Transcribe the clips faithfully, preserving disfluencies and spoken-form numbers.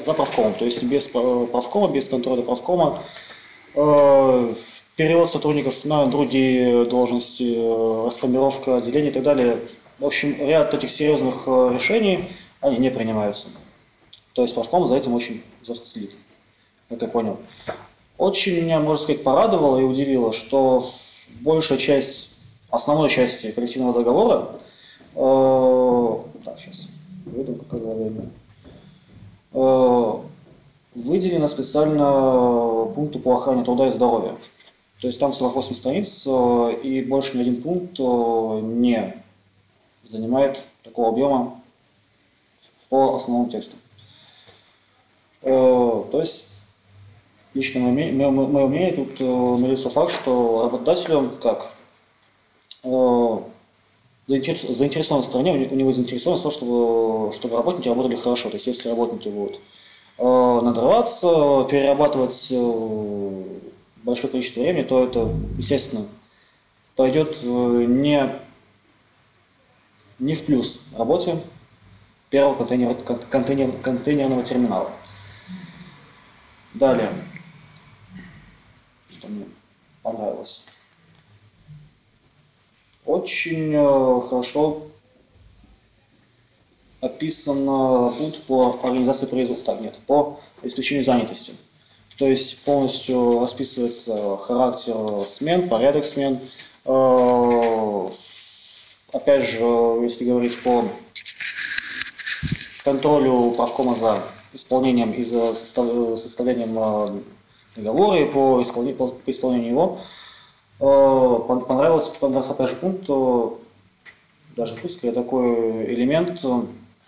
за правкомом, то есть без правкома, без контроля правкома. Перевод сотрудников на другие должности, расформировка отделений и так далее. В общем, ряд этих серьезных решений, они не принимаются. То есть правком за этим очень жестко следит, как я понял. Очень меня, можно сказать, порадовало и удивило, что большая часть, основной части коллективного договора, э, так, сейчас выйду, какое время, э, выделено специально пункту по охране труда и здоровья. То есть там сорок восемь страниц, э, и больше ни один пункт э, не занимает такого объема по основному тексту. Э, то есть, лично мое, мое, мое мнение, тут э, налицо факт, что работодателю, как э, заинтересованной стороне, у него заинтересованность в том, чтобы, чтобы работники работали хорошо. То есть, если работники будут э, надрываться, перерабатывать э, большое количество времени, то это, естественно, пойдет э, не, не в плюс работе первого контейнер, контейнер, контейнерного терминала. Далее, что мне понравилось. Очень э, хорошо описан пункт по организации производства, так, нет, по обеспечению занятости. То есть полностью расписывается характер смен, порядок смен. Э, опять же, если говорить по контролю правкома за исполнением и за составлением договора и по исполнению, по, по исполнению его. Понравился, понравился опять же пункт, даже пускай такой элемент, в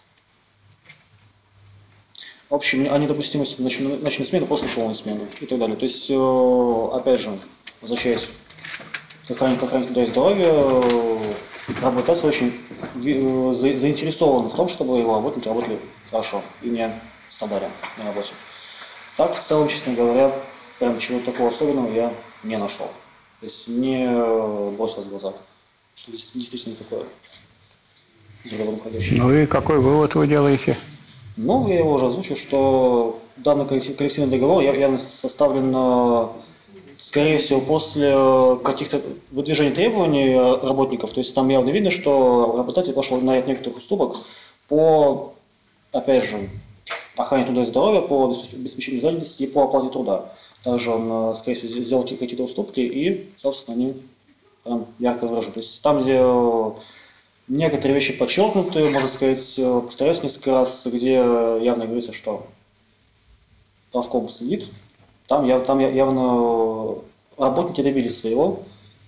общем, о недопустимости ночной, ночной смены после полной смены и так далее. То есть, опять же, возвращаясь к охране, к охране труда и здоровья, работодатель очень заинтересован в том, чтобы его работники работали хорошо и не страдали на работе. Так, в целом, честно говоря, прям чего-то такого особенного я не нашел. То есть не бросилось в глаза, что действительно такое взрывоходящее. Ну и какой вывод вы делаете? Ну, я его уже озвучил, что данный коллективный договор явно составлен, скорее всего, после каких-то выдвижений требований работников. То есть там явно видно, что работодатель пошел на ряд некоторых уступок по, опять же, охране труда и здоровья, по обеспечению занятости и по оплате труда. Также он, скорее всего, сделал какие-то уступки, и, собственно, они прям ярко выражены. То есть там, где некоторые вещи подчеркнуты, можно сказать, повторяюсь несколько раз, где явно говорится, что правком следит, там, яв, там явно работники добились своего.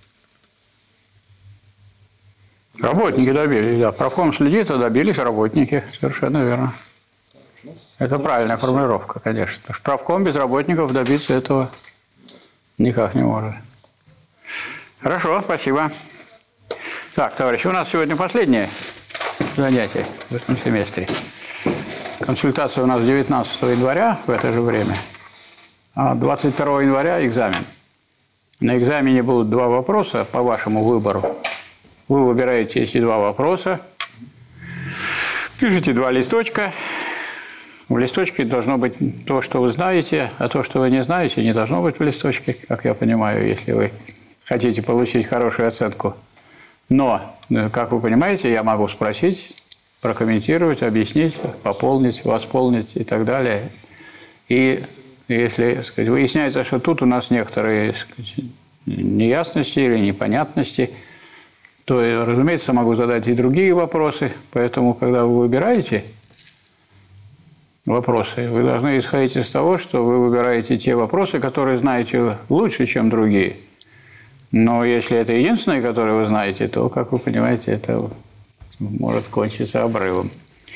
Работники добились, да. Правком следит, а добились работники. Совершенно верно. Это правильная формулировка, конечно. Потому что правком без работников добиться этого никак не может. Хорошо, спасибо. Так, товарищи, у нас сегодня последнее занятие в этом семестре. Консультация у нас девятнадцатого января в это же время, а двадцать второго января экзамен. На экзамене будут два вопроса по вашему выбору. Вы выбираете эти два вопроса, пишите два листочка. В листочке должно быть то, что вы знаете, а то, что вы не знаете, не должно быть в листочке, как я понимаю, если вы хотите получить хорошую оценку. Но, как вы понимаете, я могу спросить, прокомментировать, объяснить, пополнить, восполнить и так далее. И если, так сказать, выясняется, что тут у нас некоторые, так сказать, неясности или непонятности, то, разумеется, могу задать и другие вопросы. Поэтому, когда вы выбираете вопросы, вы должны исходить из того, что вы выбираете те вопросы, которые знаете лучше, чем другие. Но если это единственные, которые вы знаете, то, как вы понимаете, это может кончиться обрывом.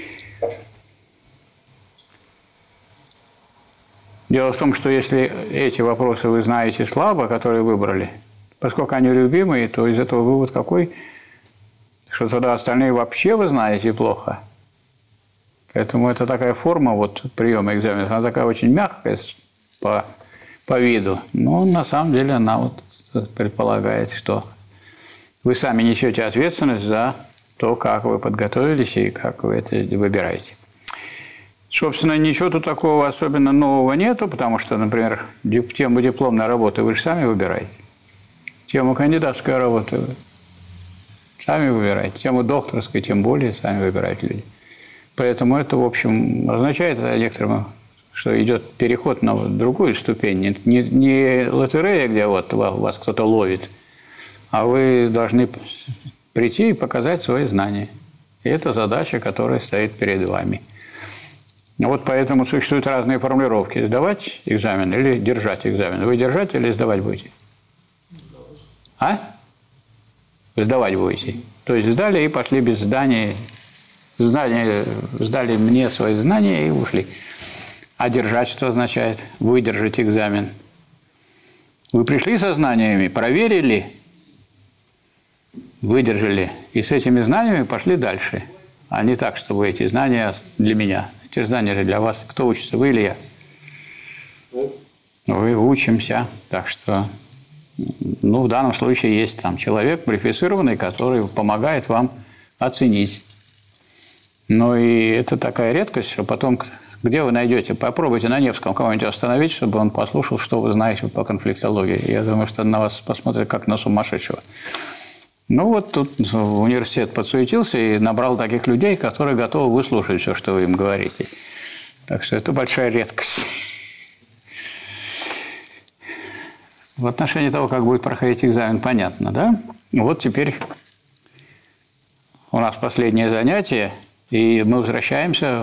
Дело в том, что если эти вопросы вы знаете слабо, которые выбрали, поскольку они любимые, то из этого вывод какой? Что тогда остальные вообще вы знаете плохо. Поэтому это такая форма вот, приема экзамена, она такая очень мягкая по, по виду, но на самом деле она вот предполагает, что вы сами несете ответственность за то, как вы подготовились и как вы это выбираете. Собственно, ничего тут такого особенно нового нету, потому что, например, тему дипломной работы вы же сами выбираете. Тему кандидатской работы вы сами выбираете. Тему докторской, тем более, сами выбираете люди. Поэтому это, в общем, означает некоторым, что идет переход на другую ступень. Не, не, не лотерея, где вот вас кто-то ловит, а вы должны прийти и показать свои знания. И это задача, которая стоит перед вами. Вот поэтому существуют разные формулировки. Сдавать экзамен или держать экзамен. Вы держать или сдавать будете? А? Сдавать будете. То есть сдали и пошли без знания. Знания, сдали мне свои знания и ушли. А держать что означает? Выдержать экзамен. Вы пришли со знаниями, проверили, выдержали. И с этими знаниями пошли дальше. А не так, чтобы эти знания для меня. Эти знания же для вас. Кто учится, вы или я? Вы учимся. Так что, ну, в данном случае есть там человек квалифицированный, который помогает вам оценить. Ну, и это такая редкость, что потом, где вы найдете? Попробуйте на Невском кого-нибудь остановить, чтобы он послушал, что вы знаете по конфликтологии. Я думаю, что на вас посмотрят как на сумасшедшего. Ну, вот тут университет подсуетился и набрал таких людей, которые готовы выслушать все, что вы им говорите. Так что это большая редкость. В отношении того, как будет проходить экзамен, понятно, да? Вот теперь у нас последнее занятие, и мы возвращаемся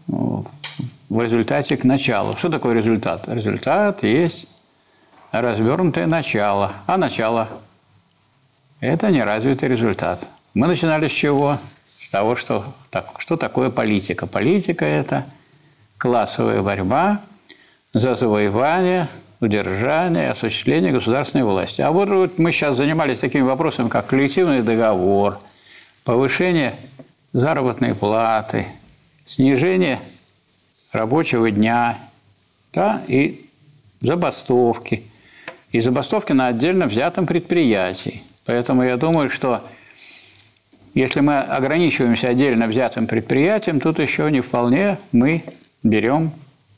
в результате к началу. Что такое результат? Результат есть развернутое начало. А начало – это неразвитый результат. Мы начинали с чего? С того, что, так, что такое политика. Политика – это классовая борьба за завоевание, удержание, осуществление государственной власти. А вот, вот мы сейчас занимались такими вопросами, как коллективный договор, повышение заработной платы, снижение рабочего дня, да, и забастовки. И забастовки на отдельно взятом предприятии. Поэтому я думаю, что если мы ограничиваемся отдельно взятым предприятием, тут еще не вполне мы берем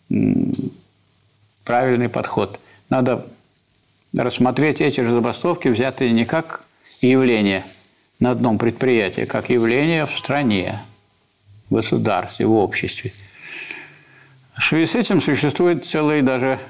правильный подход. Надо рассмотреть эти же забастовки, взятые не как явление на одном предприятии, как явление в стране, в государстве, в обществе. В связи с этим существует целый даже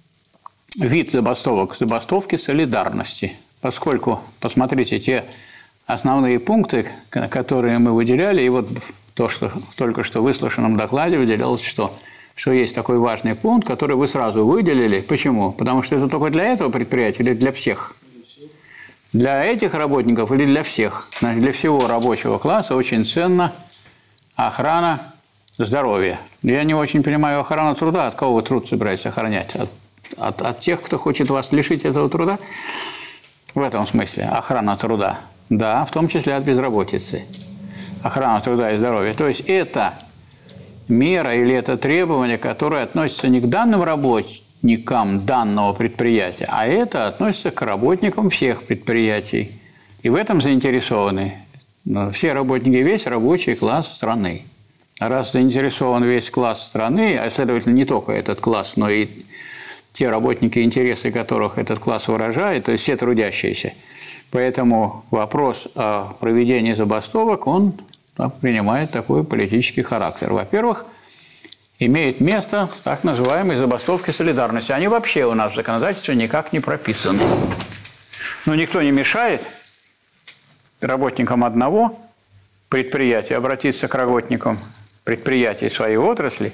вид забастовок – забастовки солидарности. Поскольку, посмотрите, те основные пункты, которые мы выделяли, и вот то, что только что в выслушанном докладе выделялось, что, что есть такой важный пункт, который вы сразу выделили. Почему? Потому что это только для этого предприятия или для всех? Для этих работников или для всех? Для всего рабочего класса очень ценна охрана здоровья. Я не очень понимаю охрану труда. От кого вы труд собираетесь охранять? От, от, от тех, кто хочет вас лишить этого труда? В этом смысле охрана труда. Да, в том числе от безработицы. Охрана труда и здоровья. То есть это мера или это требование, которое относится не к данным работникам данного предприятия, а это относится к работникам всех предприятий. И в этом заинтересованы все работники, весь рабочий класс страны. А раз заинтересован весь класс страны, а следовательно не только этот класс, но и те работники, интересы которых этот класс выражает, то есть все трудящиеся. Поэтому вопрос о проведении забастовок, он принимает такой политический характер. Во-первых, имеет место так называемые забастовки солидарности. Они вообще у нас в законодательстве никак не прописаны. Но никто не мешает работникам одного предприятия обратиться к работникам предприятий своей отрасли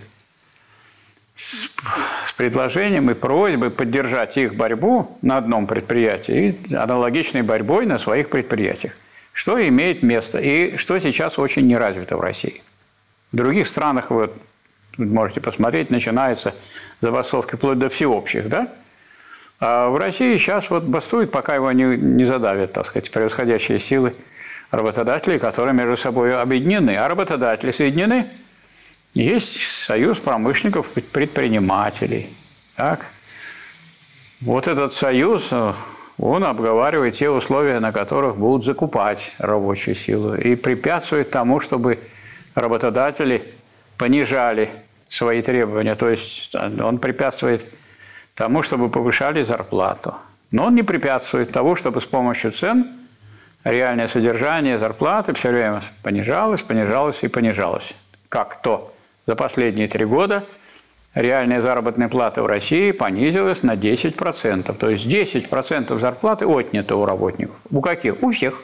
с предложением и просьбой поддержать их борьбу на одном предприятии и аналогичной борьбой на своих предприятиях. Что имеет место и что сейчас очень не развито в России. В других странах, вы можете посмотреть, начинаются забастовки вплоть до всеобщих, да? А в России сейчас вот бастуют, пока его не, не задавят, так сказать, превосходящие силы работодателей, которые между собой объединены. А работодатели соединены. Есть союз промышленников, предпринимателей. Так? Вот этот союз, он обговаривает те условия, на которых будут закупать рабочую силу, и препятствует тому, чтобы работодатели понижали свои требования, то есть он препятствует тому, чтобы повышали зарплату. Но он не препятствует тому, чтобы с помощью цен реальное содержание зарплаты все время понижалось, понижалось и понижалось. Как то за последние три года реальная заработная плата в России понизилась на десять процентов. То есть десять процентов зарплаты отнято у работников. У каких? У всех.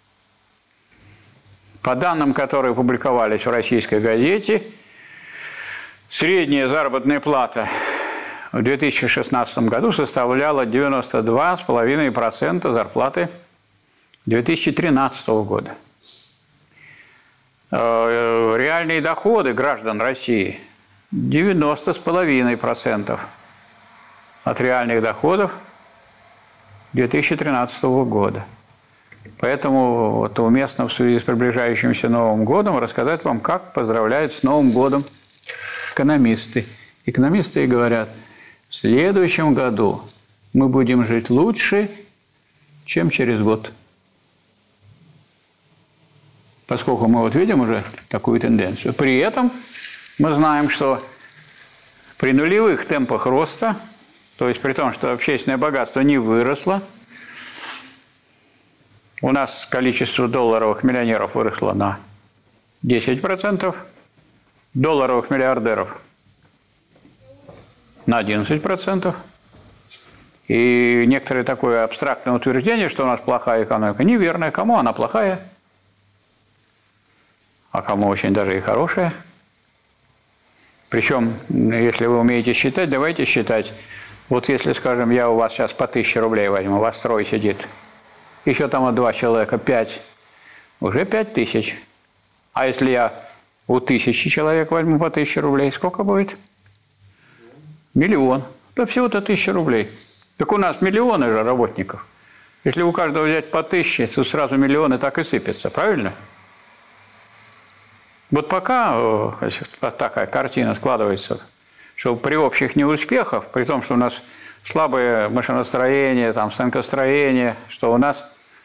По данным, которые публиковались в российской газете, средняя заработная плата в две тысячи шестнадцатом году составляла девяносто два целых пять десятых процента зарплаты две тысячи тринадцатого года. Реальные доходы граждан России девяносто целых пять десятых процента от реальных доходов две тысячи тринадцатого года. Поэтому вот уместно в связи с приближающимся Новым годом рассказать вам, как поздравляют с Новым годом экономисты. Экономисты говорят, в следующем году мы будем жить лучше, чем через год. Поскольку мы вот видим уже такую тенденцию. При этом мы знаем, что при нулевых темпах роста, то есть при том, что общественное богатство не выросло, у нас количество долларовых миллионеров выросло на десять процентов, долларовых миллиардеров на одиннадцать процентов. И некоторое такое абстрактное утверждение, что у нас плохая экономика, неверное. Кому она плохая? А кому очень даже и хорошая. Причем, если вы умеете считать, давайте считать. Вот если, скажем, я у вас сейчас по тысяче рублей возьму, у вас трое сидит, еще там вот два человека, пять, уже пять тысяч. А если я у тысячи человек возьму по тысяче рублей, сколько будет? Миллион. Да всего-то тысяча рублей. Так у нас миллионы же работников. Если у каждого взять по тысяче, то сразу миллионы так и сыпятся, правильно? Вот пока такая картина складывается, что при общих неуспехах, при том, что у нас слабое машиностроение, там, станкостроение, что у нас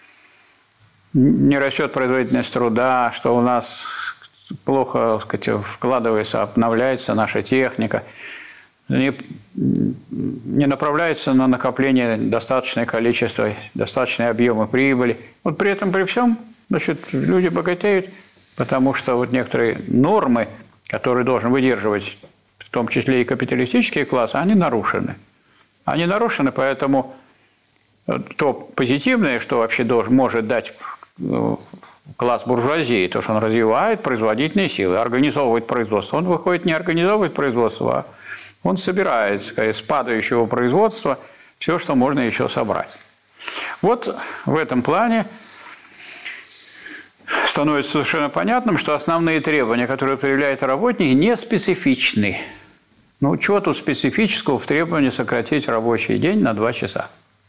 не растет производительность труда, что у нас плохо, так сказать, вкладывается, обновляется наша техника, не, не направляется на накопление достаточное количество, достаточные объемы прибыли. Вот при этом, при всем, значит, люди богатеют, потому что вот некоторые нормы, которые должен выдерживать, в том числе и капиталистический класс, они нарушены. Они нарушены, поэтому то позитивное, что вообще должен, может дать класс буржуазии, то, что он развивает производительные силы, организовывает производство. Он выходит не организовывать производство, а он собирает, сказать, с падающего производства все, что можно еще собрать. Вот в этом плане становится совершенно понятным, что основные требования, которые предъявляют работники, не специфичны. Ну, чего тут специфического в требовании сократить рабочий день на два часа?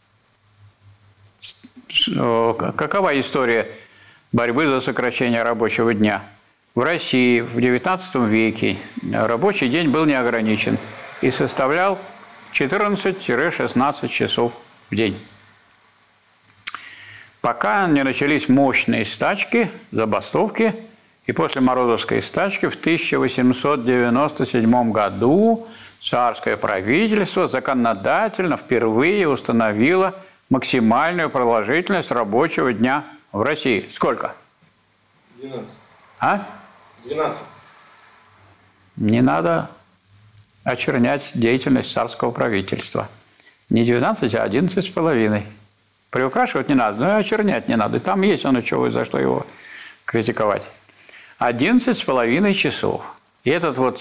Какова история борьбы за сокращение рабочего дня? В России в девятнадцатом веке рабочий день был не ограничен и составлял четырнадцать-шестнадцать часов в день. Пока не начались мощные стачки, забастовки, и после Морозовской стачки в тысяча восемьсот девяносто седьмом году царское правительство законодательно впервые установило максимальную продолжительность рабочего дня в России. Сколько? двенадцать. А? двенадцать. Не надо очернять деятельность царского правительства. Не двенадцать, а одиннадцать с половиной. Приукрашивать не надо, но и очернять не надо. И там есть оно, чего, за что его критиковать. одиннадцать с половиной часов. И этот вот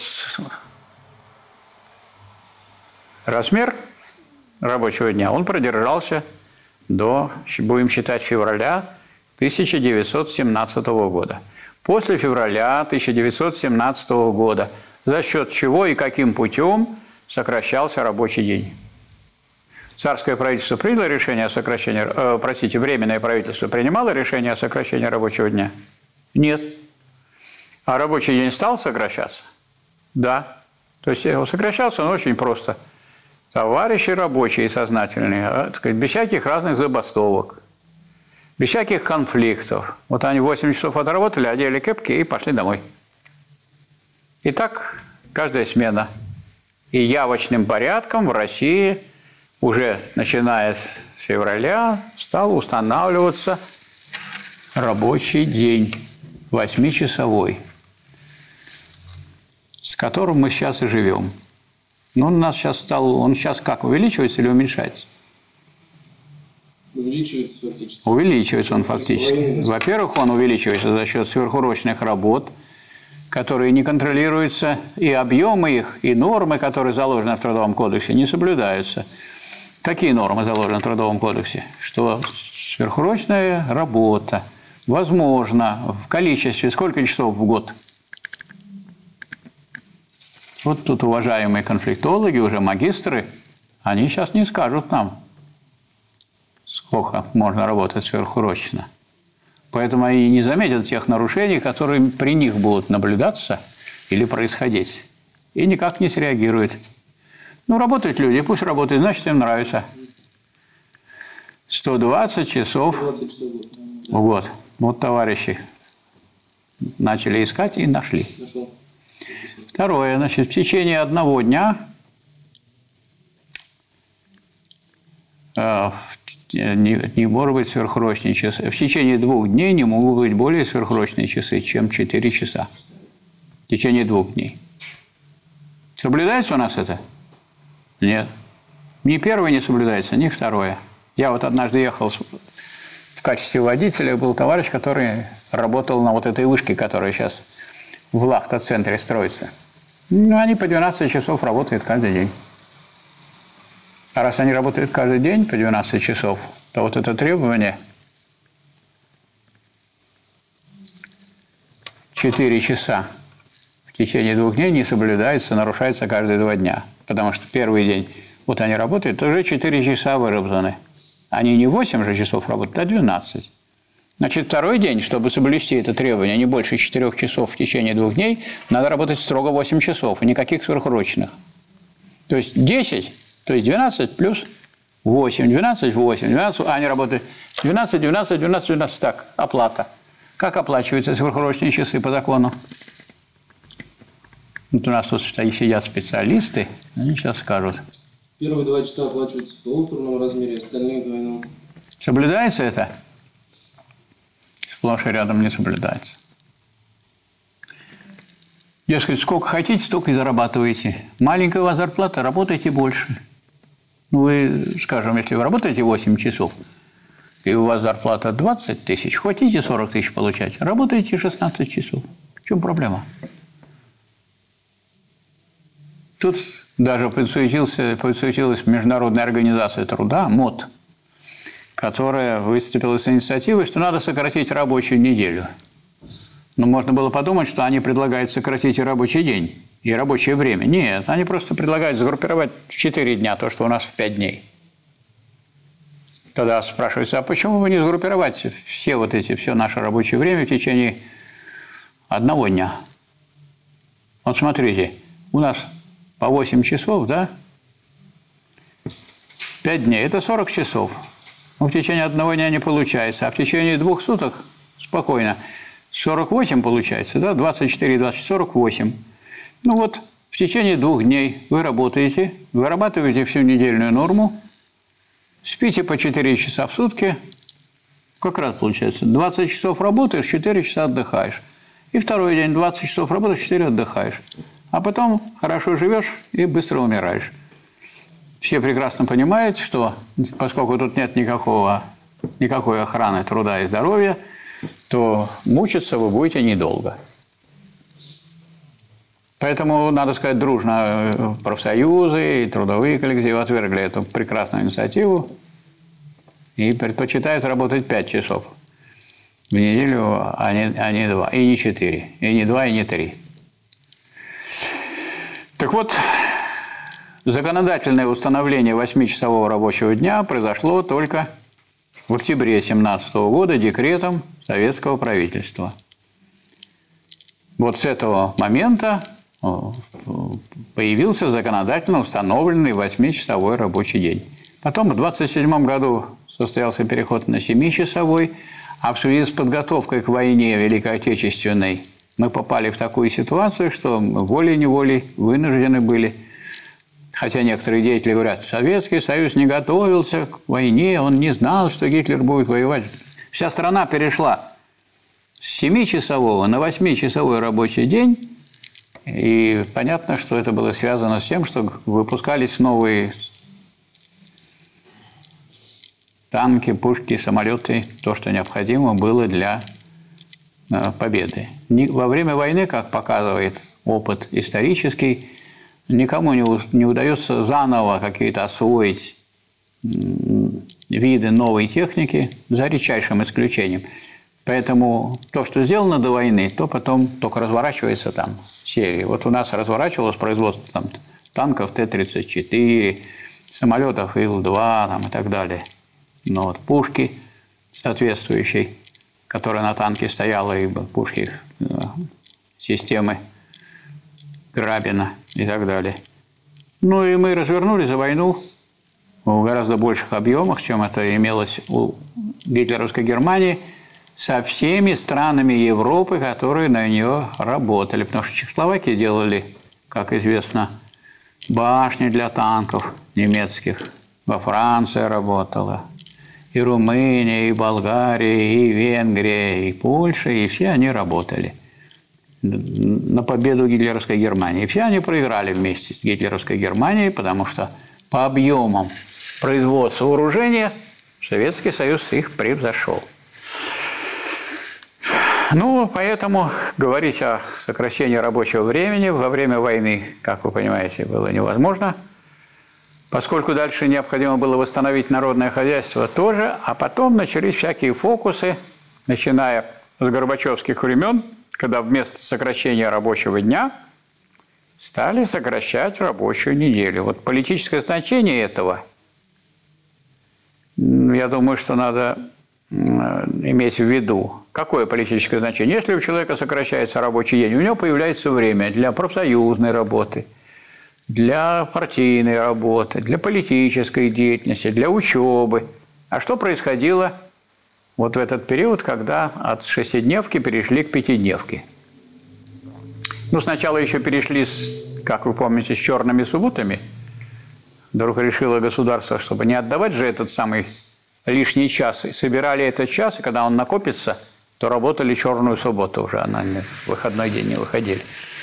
размер рабочего дня, он продержался до, будем считать, февраля тысяча девятьсот семнадцатого года. После февраля тысяча девятьсот семнадцатого года за счет чего и каким путем сокращался рабочий день? Царское правительство приняло решение о сокращении, э, простите, Временное правительство принимало решение о сокращении рабочего дня? Нет. А рабочий день стал сокращаться? Да. То есть сокращался он очень просто. Товарищи рабочие сознательные, так сказать, без всяких разных забастовок, без всяких конфликтов. Вот они восемь часов отработали, одели кепки и пошли домой. И так каждая смена. И явочным порядком в России уже начиная с февраля стал устанавливаться рабочий день восьмичасовой, с которым мы сейчас и живем. Но он у нас сейчас стал, он сейчас как, увеличивается или уменьшается? Увеличивается фактически. Увеличивается он фактически. Во-первых, он увеличивается за счет сверхурочных работ, которые не контролируются, и объемы их, и нормы, которые заложены в Трудовом кодексе, не соблюдаются. Какие нормы заложены в Трудовом кодексе? Что сверхурочная работа возможно в количестве сколько часов в год? Вот тут уважаемые конфликтологи, уже магистры, они сейчас не скажут нам, сколько можно работать сверхурочно. Поэтому они не заметят тех нарушений, которые при них будут наблюдаться или происходить. И никак не среагируют. Ну, работают люди, пусть работают, значит, им нравится. сто двадцать часов в год. Вот товарищи начали искать и нашли. Нашел. Второе. Значит, в течение одного дня э, не, не может быть сверхурочные часы. В течение двух дней не могут быть более сверхурочные часы, чем четыре часа. В течение двух дней. Соблюдается у нас это? Нет. Ни первое не соблюдается, ни второе. Я вот однажды ехал в качестве водителя, был товарищ, который работал на вот этой вышке, которая сейчас в Лахта-центре строится. Ну, они по двенадцать часов работают каждый день. А раз они работают каждый день по двенадцать часов, то вот это требование четыре часа в течение двух дней не соблюдается, нарушается каждые два дня. Потому что первый день, вот они работают, уже четыре часа выработаны. Они не восемь же часов работают, а двенадцать. Значит, второй день, чтобы соблюсти это требование, не больше четырёх часов в течение двух дней, надо работать строго восемь часов, и никаких сверхурочных. То есть десять, то есть двенадцать плюс восемь, двенадцать, восемь, двенадцать, а они работают двенадцать, двенадцать, двенадцать, двенадцать, так, оплата. Как оплачиваются сверхурочные часы по закону? Вот у нас тут сидят специалисты, они сейчас скажут. Первые два часа оплачиваются в полуторном размере, остальные в двойном. Соблюдается это? Сплошь и рядом не соблюдается. Дескать, сколько хотите, столько и зарабатываете. Маленькая у вас зарплата, работайте больше. Ну, вы, скажем, если вы работаете восемь часов, и у вас зарплата двадцать тысяч, хотите сорок тысяч получать, работаете шестнадцать часов. В чем проблема? Тут даже подсуетилась Международная организация труда, МОТ, которая выступила с инициативой, что надо сократить рабочую неделю. Но можно было подумать, что они предлагают сократить и рабочий день, и рабочее время. Нет, они просто предлагают сгруппировать в четыре дня то, что у нас в пять дней. Тогда спрашивается, а почему бы не сгруппировать все вот эти, все наше рабочее время в течение одного дня? Вот смотрите, у нас по восемь часов, да? пять дней – это сорок часов. Но в течение одного дня не получается, а в течение двух суток спокойно. сорок восемь получается, да? двадцать четыре, двадцать, сорок восемь. Ну вот, в течение двух дней вы работаете, вырабатываете всю недельную норму, спите по четыре часа в сутки, как раз получается, двадцать часов работаешь, четыре часа отдыхаешь. И второй день двадцать часов работаешь, четыре отдыхаешь. А потом хорошо живешь и быстро умираешь. Все прекрасно понимают, что поскольку тут нет никакого, никакой охраны труда и здоровья, то мучиться вы будете недолго. Поэтому, надо сказать, дружно профсоюзы и трудовые коллективы отвергли эту прекрасную инициативу и предпочитают работать пять часов в неделю, а не, а не два, и не четыре, и не два, и не три. Так вот, законодательное установление восьмичасового рабочего дня произошло только в октябре две тысячи семнадцатого года декретом советского правительства. Вот с этого момента появился законодательно установленный восьмичасовой рабочий день. Потом в двадцать седьмом году состоялся переход на семичасовой, а в связи с подготовкой к войне Великой Отечественной Мы попали в такую ситуацию, что волей-неволей вынуждены были, хотя некоторые деятели говорят, Советский Союз не готовился к войне, он не знал, что Гитлер будет воевать. Вся страна перешла с семичасового на восьмичасовой рабочий день, и понятно, что это было связано с тем, что выпускались новые танки, пушки, самолеты, то, что необходимо было для победы. Во время войны, как показывает опыт исторический, никому не удается заново какие-то освоить виды новой техники, за редчайшим исключением. Поэтому то, что сделано до войны, то потом только разворачивается там серии. Вот у нас разворачивалось производство там, танков Т тридцать четыре, самолетов Ил два там, и так далее. Но вот пушки соответствующие, которая на танке стояла, и пушки системы Грабина и так далее. Ну и мы развернули за войну в гораздо больших объемах, чем это имелось у гитлеровской Германии, со всеми странами Европы, которые на нее работали. Потому что в Чехословакии делали, как известно, башни для танков немецких. Во Франции работала. И Румыния, и Болгария, и Венгрия, и Польша, и все они работали на победу гитлеровской Германии. И все они проиграли вместе с гитлеровской Германией, потому что по объемам производства вооружения Советский Союз их превзошел. Ну, поэтому говорить о сокращении рабочего времени во время войны, как вы понимаете, было невозможно. Поскольку дальше необходимо было восстановить народное хозяйство тоже, а потом начались всякие фокусы, начиная с горбачевских времен, когда вместо сокращения рабочего дня стали сокращать рабочую неделю. Вот политическое значение этого, я думаю, что надо иметь в виду. Какое политическое значение? Если у человека сокращается рабочий день, у него появляется время для профсоюзной работы, для партийной работы, для политической деятельности, для учебы. А что происходило вот в этот период, когда от шестидневки перешли к пятидневке? Ну, сначала еще перешли, с, как вы помните, с черными субботами. Вдруг решило государство, чтобы не отдавать же этот самый лишний час. И собирали этот час, и когда он накопится, то работали черную субботу уже, а на выходной день не выходили.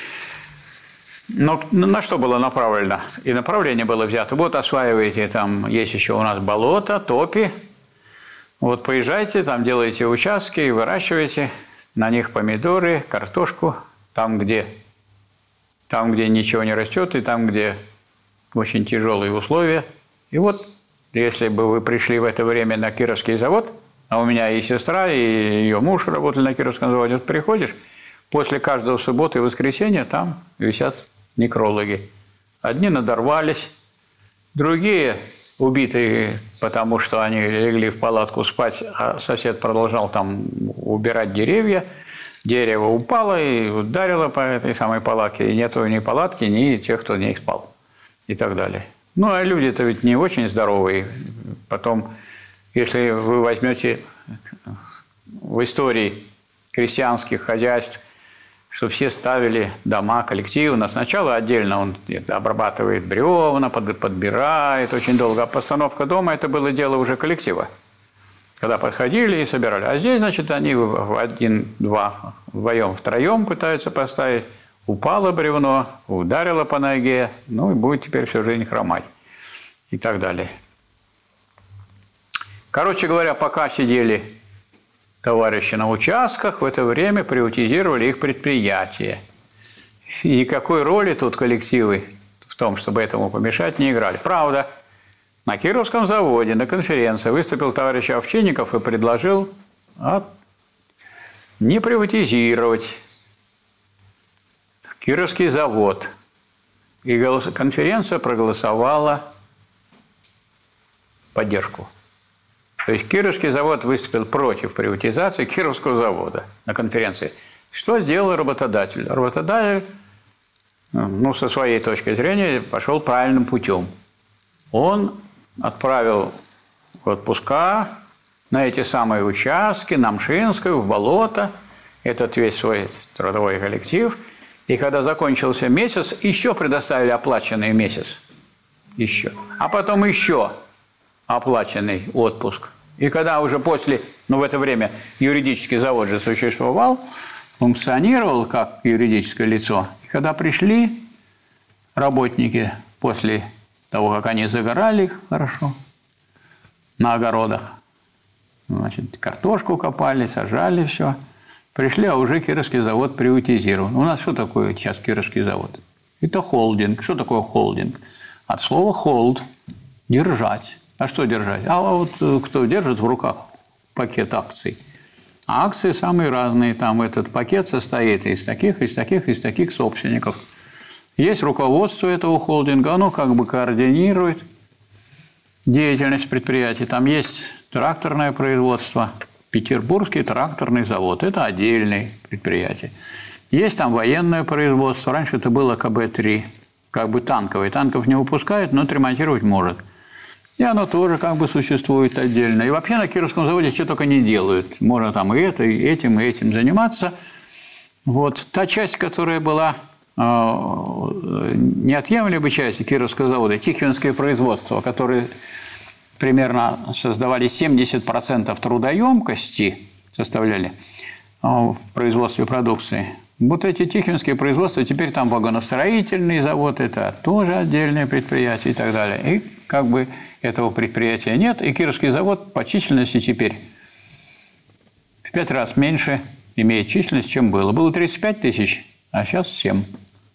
Но на что было направлено? И направление было взято. Вот осваиваете, там есть еще у нас болото, топи. Вот поезжайте, там делаете участки, выращиваете на них помидоры, картошку. Там, где, там, где ничего не растет, и там, где очень тяжелые условия. И вот, если бы вы пришли в это время на Кировский завод, а у меня и сестра, и ее муж работали на Кировском заводе, вот приходишь, после каждого субботы и воскресенья там висят некрологи. Одни надорвались, другие убитые, потому что они легли в палатку спать, а сосед продолжал там убирать деревья. Дерево упало и ударило по этой самой палатке, и нету ни палатки, ни тех, кто в ней спал, и так далее. Ну, а люди-то ведь не очень здоровые. Потом, если вы возьмете в истории крестьянских хозяйств, что все ставили дома коллективно. Сначала отдельно он обрабатывает бревна, подбирает очень долго. А постановка дома – это было дело уже коллектива. Когда подходили и собирали. А здесь, значит, они в один-два, вдвоем, втроем пытаются поставить. Упало бревно, ударило по ноге, ну и будет теперь всю жизнь хромать. И так далее. Короче говоря, пока сидели товарищи на участках, в это время приватизировали их предприятия. И никакой роли тут коллективы в том, чтобы этому помешать, не играли. Правда, на Кировском заводе на конференции выступил товарищ Овчинников и предложил а, не приватизировать Кировский завод. И конференция проголосовала поддержку. То есть Кировский завод выступил против приватизации Кировского завода на конференции. Что сделал работодатель? Работодатель, ну, со своей точки зрения, пошел правильным путем. Он отправил в отпуска на эти самые участки, на Мшинскую, в болото, этот весь свой трудовой коллектив. И когда закончился месяц, еще предоставили оплаченный месяц. Еще. А потом еще оплаченный отпуск. И когда уже после, ну в это время юридический завод же существовал, функционировал как юридическое лицо. И когда пришли работники после того, как они загорали хорошо на огородах, значит, картошку копали, сажали все, пришли, а уже Кировский завод приватизирован. У нас что такое сейчас Кировский завод? Это холдинг. Что такое холдинг? От слова «hold» – держать. А что держать? А вот кто держит в руках пакет акций? А акции самые разные. Там этот пакет состоит из таких, из таких, из таких собственников. Есть руководство этого холдинга, оно как бы координирует деятельность предприятий. Там есть тракторное производство, Петербургский тракторный завод. Это отдельное предприятие. Есть там военное производство. Раньше это было ка бэ три, как бы танковое. Танков не выпускает, но отремонтировать может. И оно тоже как бы существует отдельно. И вообще на Кировском заводе что только не делают. Можно там и это, и этим, и этим заниматься. Вот та часть, которая была э, неотъемлемой частью Кировского завода, Тихвинское производство, которое примерно создавали семьдесят процентов трудоемкости, составляли э, в производстве продукции. Вот эти Тихвинские производства, теперь там вагоностроительный завод, это тоже отдельное предприятие и так далее. И как бы этого предприятия нет, и Кировский завод по численности теперь в пять раз меньше имеет численность, чем было. Было тридцать пять тысяч, а сейчас семь.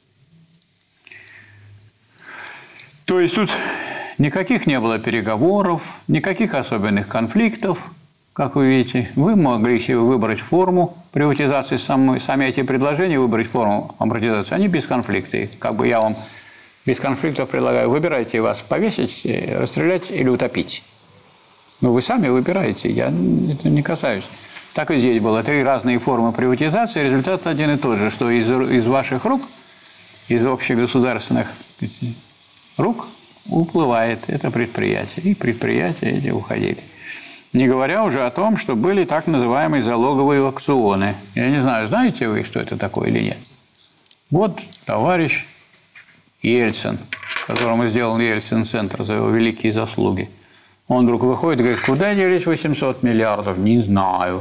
То есть тут никаких не было переговоров, никаких особенных конфликтов. Как вы видите, вы могли себе выбрать форму приватизации, сами, сами эти предложения выбрать форму амортизации, они без конфликта. Как бы я вам без конфликтов предлагаю, выбирайте вас повесить, расстрелять или утопить. Ну, вы сами выбираете, я это не касаюсь. Так и здесь было три разные формы приватизации, результат один и тот же, что из, из ваших рук, из общегосударственных рук уплывает это предприятие, и предприятия эти уходили. Не говоря уже о том, что были так называемые залоговые аукционы. Я не знаю, знаете вы, что это такое или нет? Вот товарищ Ельцин, которому сделал Ельцин-центр за его великие заслуги. Он вдруг выходит и говорит, куда делись восемьсот миллиардов? Не знаю.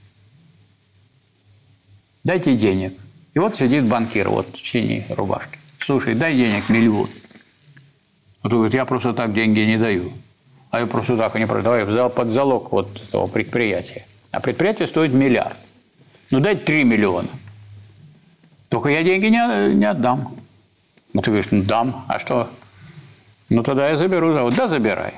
Дайте денег. И вот сидит банкир вот в синей рубашке. Слушай, дай денег миллион. Вот он говорит, я просто так деньги не даю. А я просто так и не продаю. Взял под залог вот этого предприятия. А предприятие стоит миллиард. Ну, дай три миллиона. Только я деньги не, не отдам. Ну, ты говоришь, ну, дам. А что? Ну, тогда я заберу завод. Да, забирай.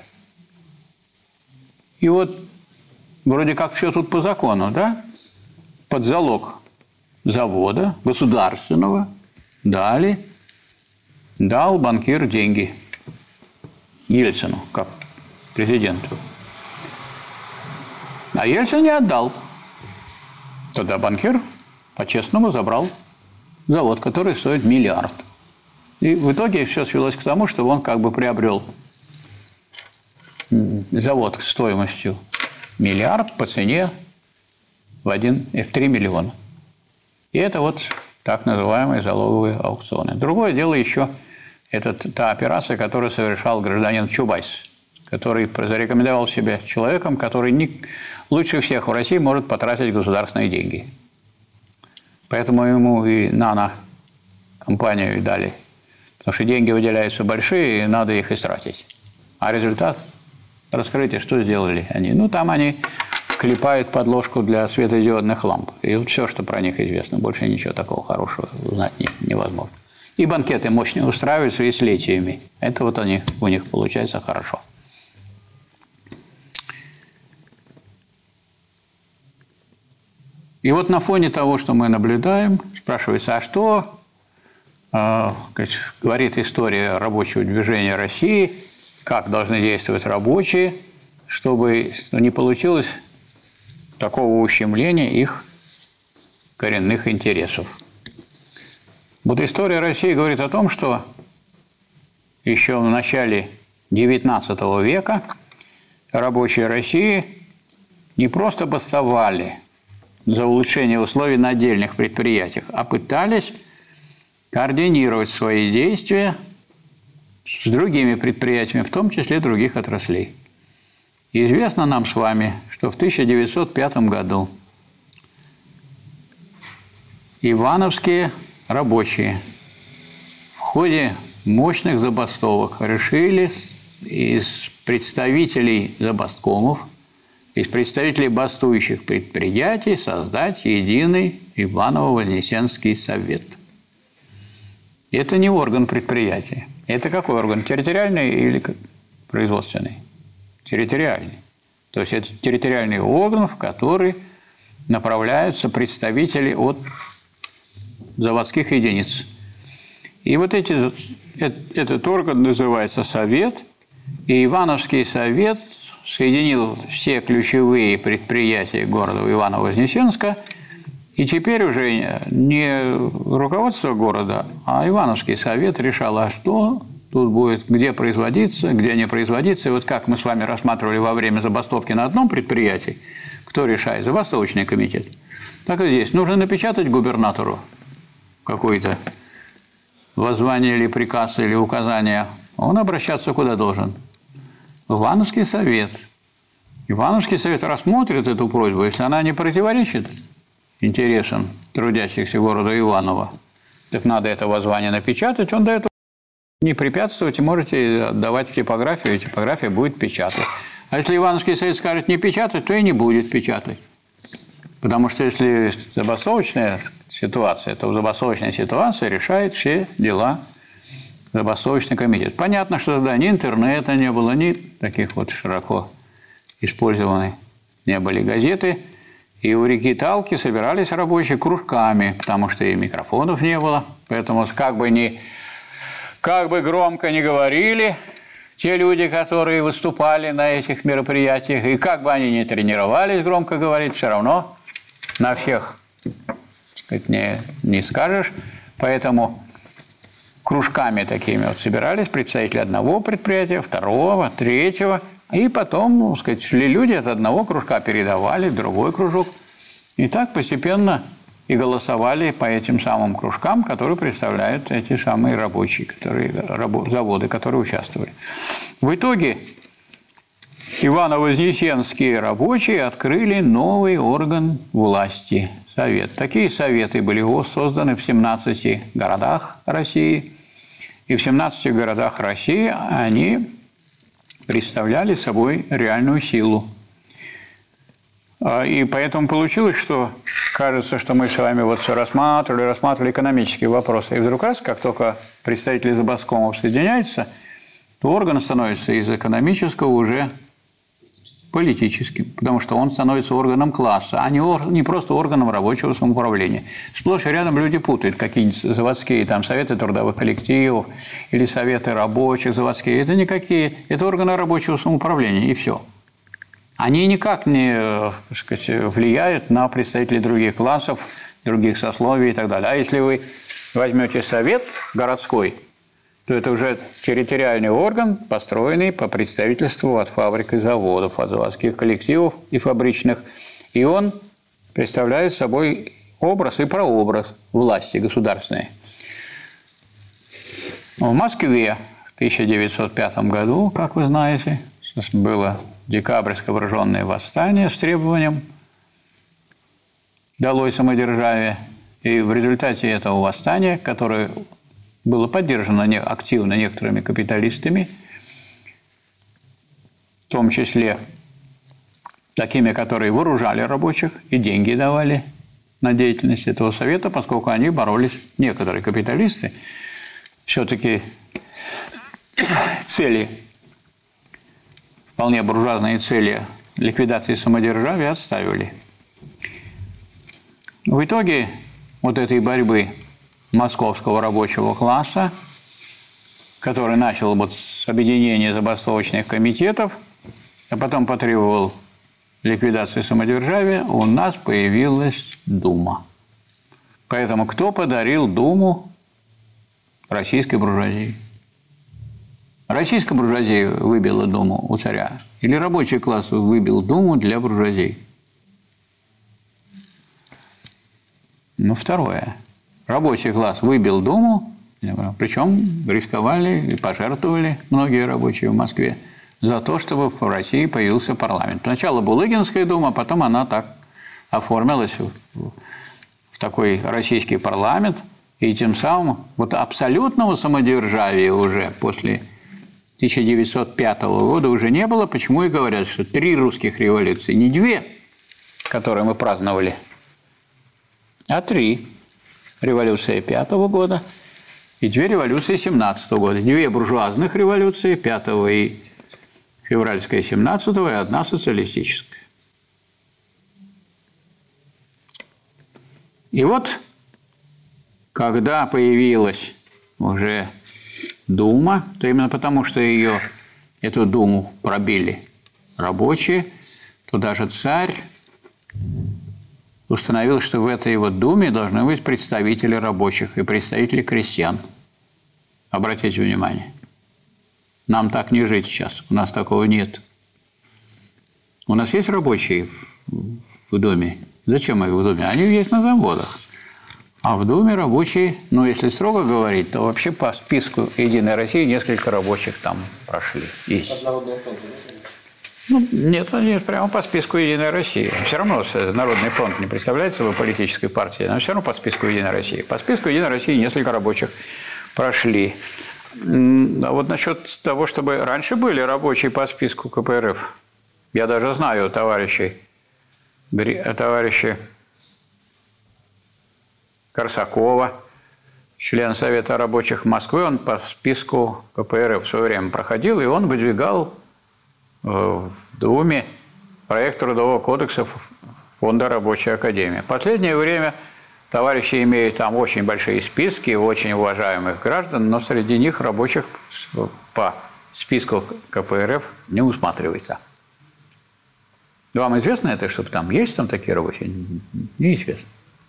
И вот вроде как все тут по закону, да? Под залог завода государственного дали, дал банкир деньги Ельцину, как президенту. А Ельцин не отдал. Тогда банкир по-честному забрал завод, который стоит миллиард. И в итоге все свелось к тому, что он как бы приобрел завод стоимостью миллиард по цене в, один, в три миллиона. И это вот так называемые залоговые аукционы. Другое дело еще, это та операция, которую совершал гражданин Чубайс, который зарекомендовал себя человеком, который не, лучше всех в России может потратить государственные деньги. Поэтому ему и нано-компанию и дали. Потому что деньги выделяются большие, и надо их истратить. А результат раскрытия, что сделали они? Ну, там они клепают подложку для светодиодных ламп. И вот все, что про них известно. Больше ничего такого хорошего узнать не, невозможно. И банкеты мощные устраиваются, и с летиями. Это вот они, у них получается хорошо. И вот на фоне того, что мы наблюдаем, спрашивается, а что э, говорит история рабочего движения России, как должны действовать рабочие, чтобы не получилось такого ущемления их коренных интересов. Вот история России говорит о том, что еще в начале девятнадцатого века рабочие России не просто бастовали, за улучшение условий на отдельных предприятиях, а пытались координировать свои действия с другими предприятиями, в том числе других отраслей. И известно нам с вами, что в тысяча девятьсот пятом году ивановские рабочие в ходе мощных забастовок решили из представителей забасткомов, из представителей бастующих предприятий создать единый Иваново-Вознесенский совет. Это не орган предприятия. Это какой орган? Территориальный или производственный? Территориальный. То есть это территориальный орган, в который направляются представители от заводских единиц. И вот эти, этот орган называется совет, и Ивановский совет соединил все ключевые предприятия города Иваново-Вознесенска, и теперь уже не руководство города, а Ивановский совет решал, а что тут будет, где производиться, где не производиться. И вот как мы с вами рассматривали во время забастовки на одном предприятии, кто решает? Забастовочный комитет. Так и здесь. Нужно напечатать губернатору какое-то воззвание или приказ, или указание. Он обращаться куда должен? В Ивановский совет. Ивановский совет рассмотрит эту просьбу, если она не противоречит интересам трудящихся города Иваново, так надо это воззвание напечатать, он дает не препятствовать, и можете отдавать в типографию, и типография будет печатать. А если Ивановский совет скажет не печатать, то и не будет печатать. Потому что если забастовочная ситуация, то забастовочная ситуация решает все дела забастовочный комитет. Понятно, что тогда ни интернета не было, ни таких вот широко использованных не были газеты. И у реки Талки собирались рабочие кружками, потому что и микрофонов не было. Поэтому как бы, ни, как бы громко не говорили те люди, которые выступали на этих мероприятиях, и как бы они ни тренировались громко говорить, все равно на всех, так сказать, не, не скажешь. Поэтому кружками такими вот собирались представители одного предприятия, второго, третьего. И потом, так сказать, шли люди от одного кружка, передавали в другой кружок. И так постепенно и голосовали по этим самым кружкам, которые представляют эти самые рабочие, которые, заводы, которые участвовали. В итоге Иваново-Вознесенские рабочие открыли новый орган власти – совет. Такие советы были созданы в семнадцати городах России. И в семнадцати городах России они представляли собой реальную силу. И поэтому получилось, что кажется, что мы с вами вот все рассматривали, рассматривали экономические вопросы. И вдруг раз, как только представители забасткомов соединяются, то орган становится из экономического уже политическим, потому что он становится органом класса, а не, ор, не просто органом рабочего самоуправления. Сплошь и рядом люди путают какие-нибудь заводские там, советы трудовых коллективов или советы рабочих заводские. Это никакие, это органы рабочего самоуправления, и все. Они никак не, так сказать, влияют на представителей других классов, других сословий и так далее. А если вы возьмете совет городской, то это уже территориальный орган, построенный по представительству от фабрик и заводов, от заводских коллективов и фабричных. И он представляет собой образ и прообраз власти государственной. В Москве в тысяча девятьсот пятом году, как вы знаете, было декабрьское вооруженное восстание с требованием «долой самодержавие». И в результате этого восстания, которое было поддержано активно некоторыми капиталистами, в том числе такими, которые вооружали рабочих и деньги давали на деятельность этого совета, поскольку они боролись, некоторые капиталисты, все-таки цели, вполне буржуазные цели ликвидации самодержавия отставили. В итоге вот этой борьбы московского рабочего класса, который начал вот с объединения забастовочных комитетов, а потом потребовал ликвидации самодержавия, у нас появилась Дума. Поэтому кто подарил Думу российской буржуазии? Российская буржуазия выбила Думу у царя? Или рабочий класс выбил Думу для буржуазии? Ну, второе. Рабочий класс выбил Думу, причем рисковали и пожертвовали многие рабочие в Москве за то, чтобы в России появился парламент. Сначала Булыгинская дума, потом она так оформилась в такой российский парламент, и тем самым вот абсолютного самодержавия уже после тысяча девятьсот пятого года уже не было. Почему и говорят, что три русских революции, не две, которые мы праздновали, а три. Революция пятого года и две революции семнадцатого года. Две буржуазных революции, пятого и февральская семнадцатого, и одна социалистическая. И вот, когда появилась уже Дума, то именно потому, что ее, эту Думу пробили рабочие, то даже царь установил, что в этой вот Думе должны быть представители рабочих и представители крестьян. Обратите внимание. Нам так не жить сейчас. У нас такого нет. У нас есть рабочие в Думе. Зачем их в Думе? Они есть на заводах. А в Думе рабочие, ну, если строго говорить, то вообще по списку «Единой России» несколько рабочих там прошли. Есть. От Народного фронта. Ну, нет, нет, прямо по списку «Единой России». Все равно Народный фронт не представляет собой политической партии, но все равно по списку «Единой России». По списку «Единой России» несколько рабочих прошли. А вот насчет того, чтобы раньше были рабочие по списку ка пэ эр эф, я даже знаю товарищей, товарища Корсакова, член Совета рабочих Москвы, он по списку ка пэ эр эф в свое время проходил, и он выдвигал в Думе проект Трудового кодекса Фонда Рабочей Академии. В последнее время товарищи имеют там очень большие списки очень уважаемых граждан, но среди них рабочих по списку ка пэ эр эф не усматривается. Вам известно это, что там есть там такие рабочие? Неизвестно.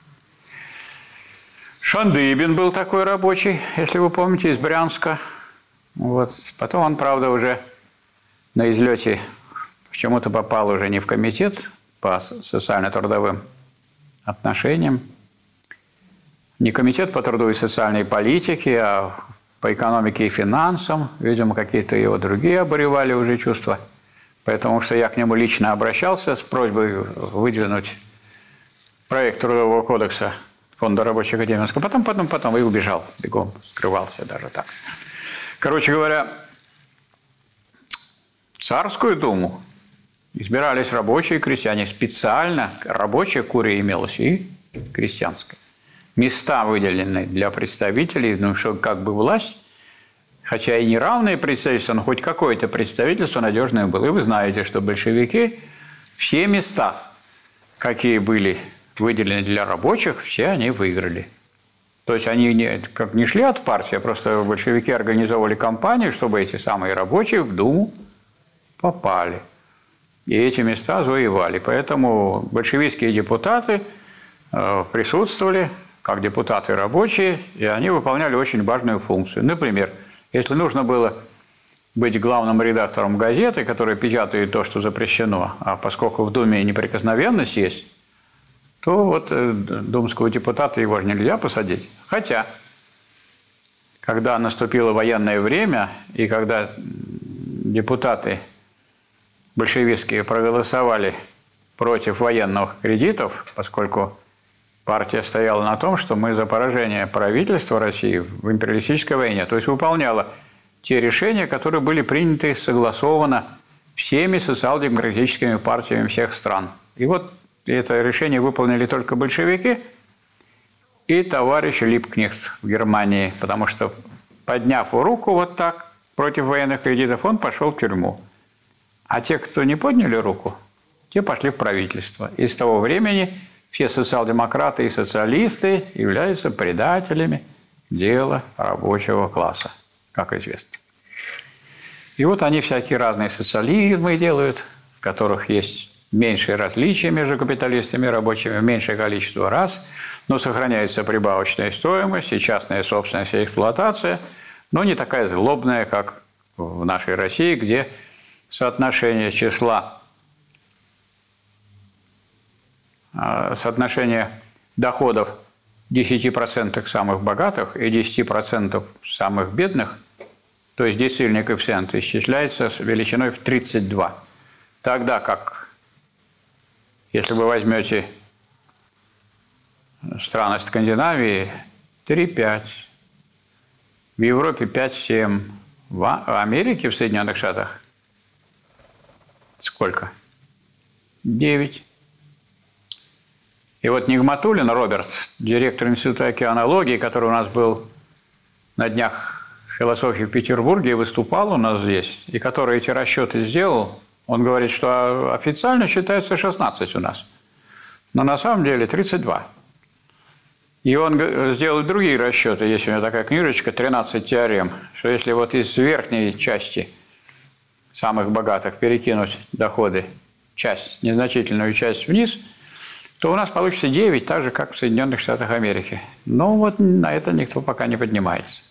Шандыбин был такой рабочий, если вы помните, из Брянска. Вот. Потом он, правда, уже на излете почему-то попал уже не в комитет по социально-трудовым отношениям, не комитет по труду и социальной политике, а по экономике и финансам. Видимо, какие-то его другие обуревали уже чувства. Потому что я к нему лично обращался с просьбой выдвинуть проект Трудового кодекса Фонда Рабочей Академии. Потом, потом, потом и убежал бегом, скрывался даже так. Короче говоря, Царскую Думу избирались рабочие и крестьяне. Специально рабочая курия имелась и крестьянская. Места выделены для представителей, ну, что как бы власть, хотя и не равное представительство, но хоть какое-то представительство надежное было. И вы знаете, что большевики все места, какие были выделены для рабочих, все они выиграли. То есть они не, как не шли от партии, а просто большевики организовывали кампанию, чтобы эти самые рабочие в Думу попали. И эти места завоевали. Поэтому большевистские депутаты э, присутствовали как депутаты рабочие, и они выполняли очень важную функцию. Например, если нужно было быть главным редактором газеты, которая печатает то, что запрещено, а поскольку в Думе неприкосновенность есть, то вот э, думского депутата его же нельзя посадить. Хотя, когда наступило военное время, и когда депутаты большевистские проголосовали против военных кредитов, поскольку партия стояла на том, что мы за поражение правительства России в империалистической войне, то есть выполняла те решения, которые были приняты согласованно всеми социал-демократическими партиями всех стран. И вот это решение выполнили только большевики и товарищ Липкнехт в Германии, потому что, подняв руку вот так против военных кредитов, он пошел в тюрьму. А те, кто не подняли руку, те пошли в правительство. И с того времени все социал-демократы и социалисты являются предателями дела рабочего класса, как известно. И вот они всякие разные социализмы делают, в которых есть меньшее различие между капиталистами и рабочими, меньшее количество раз, но сохраняется прибавочная стоимость и частная собственность и эксплуатация, но не такая злобная, как в нашей России, где соотношение числа, соотношение доходов десяти процентов самых богатых и десяти процентов самых бедных, то есть децильный коэффициент, исчисляется с величиной в тридцать два. Тогда как, если вы возьмете страны Скандинавии, три пять, в Европе пять семь, в Америке, в Соединенных Штатах сколько? девять. И вот Нигматуллин Роберт, директор Института океанологии, который у нас был на днях философии в Петербурге, выступал у нас здесь, и который эти расчеты сделал, он говорит, что официально считается шестнадцать у нас, но на самом деле тридцать два. И он сделал другие расчеты, есть у него такая книжечка «тринадцать теорем», что если вот из верхней части самых богатых перекинуть доходы, часть, незначительную часть вниз, то у нас получится девять, так же, как в Соединенных Штатах Америки. Но вот на это никто пока не поднимается.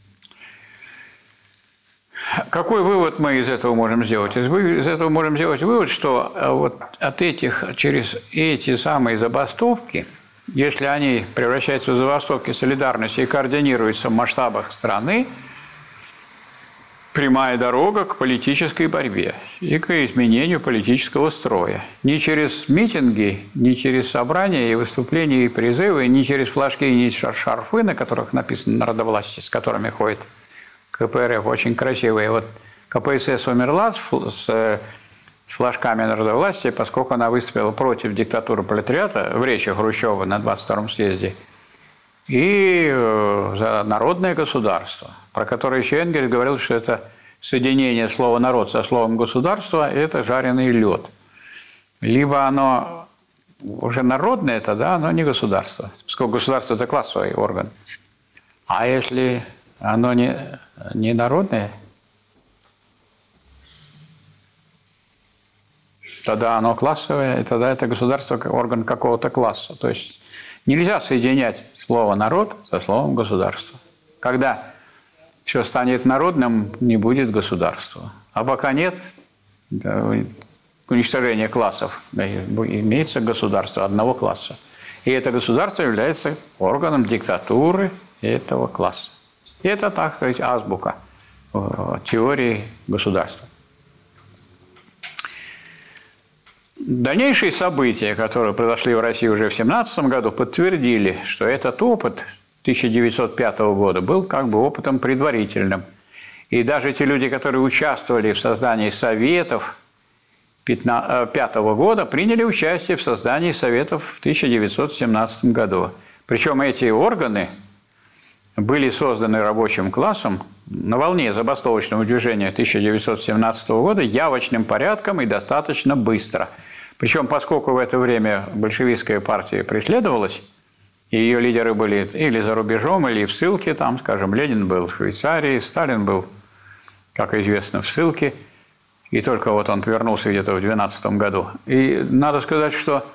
Какой вывод мы из этого можем сделать? Из этого можем сделать вывод, что вот от этих, через эти самые забастовки, если они превращаются в забастовки солидарности и координируются в масштабах страны, прямая дорога к политической борьбе и к изменению политического строя. Не через митинги, не через собрания и выступления и призывы, не через флажки и не через шарфы, на которых написано «народовластие», с которыми ходит ка пэ эр эф, очень красивые. Вот ка пэ эс эс умерла с флажками народовластия, поскольку она выступила против диктатуры пролетариата в речи Хрущева на двадцать втором съезде и за народное государство, про которое еще Энгельс говорил, что это соединение слова «народ» со словом «государство» – это жареный лед. Либо оно уже народное, тогда оно не государство, поскольку государство – это классовый орган. А если оно не, не народное, тогда оно классовое, и тогда это государство как орган какого-то класса. То есть нельзя соединять слово «народ» со словом «государство». Когда все станет народным, не будет государства. А пока нет уничтожения классов, имеется государство одного класса. И это государство является органом диктатуры этого класса. И это, так сказать, азбука теории государства. Дальнейшие события, которые произошли в России уже в семнадцатом году, подтвердили, что этот опыт тысяча девятьсот пятого года был как бы опытом предварительным. И даже те люди, которые участвовали в создании Советов пятого года, приняли участие в создании Советов в тысяча девятьсот семнадцатом году. Причем эти органы были созданы рабочим классом на волне забастовочного движения тысяча девятьсот семнадцатого года явочным порядком и достаточно быстро. Причем, поскольку в это время большевистская партия преследовалась, и ее лидеры были или за рубежом, или в ссылке, там, скажем, Ленин был в Швейцарии, Сталин был, как известно, в ссылке, и только вот он вернулся где-то в двенадцатом году. И надо сказать, что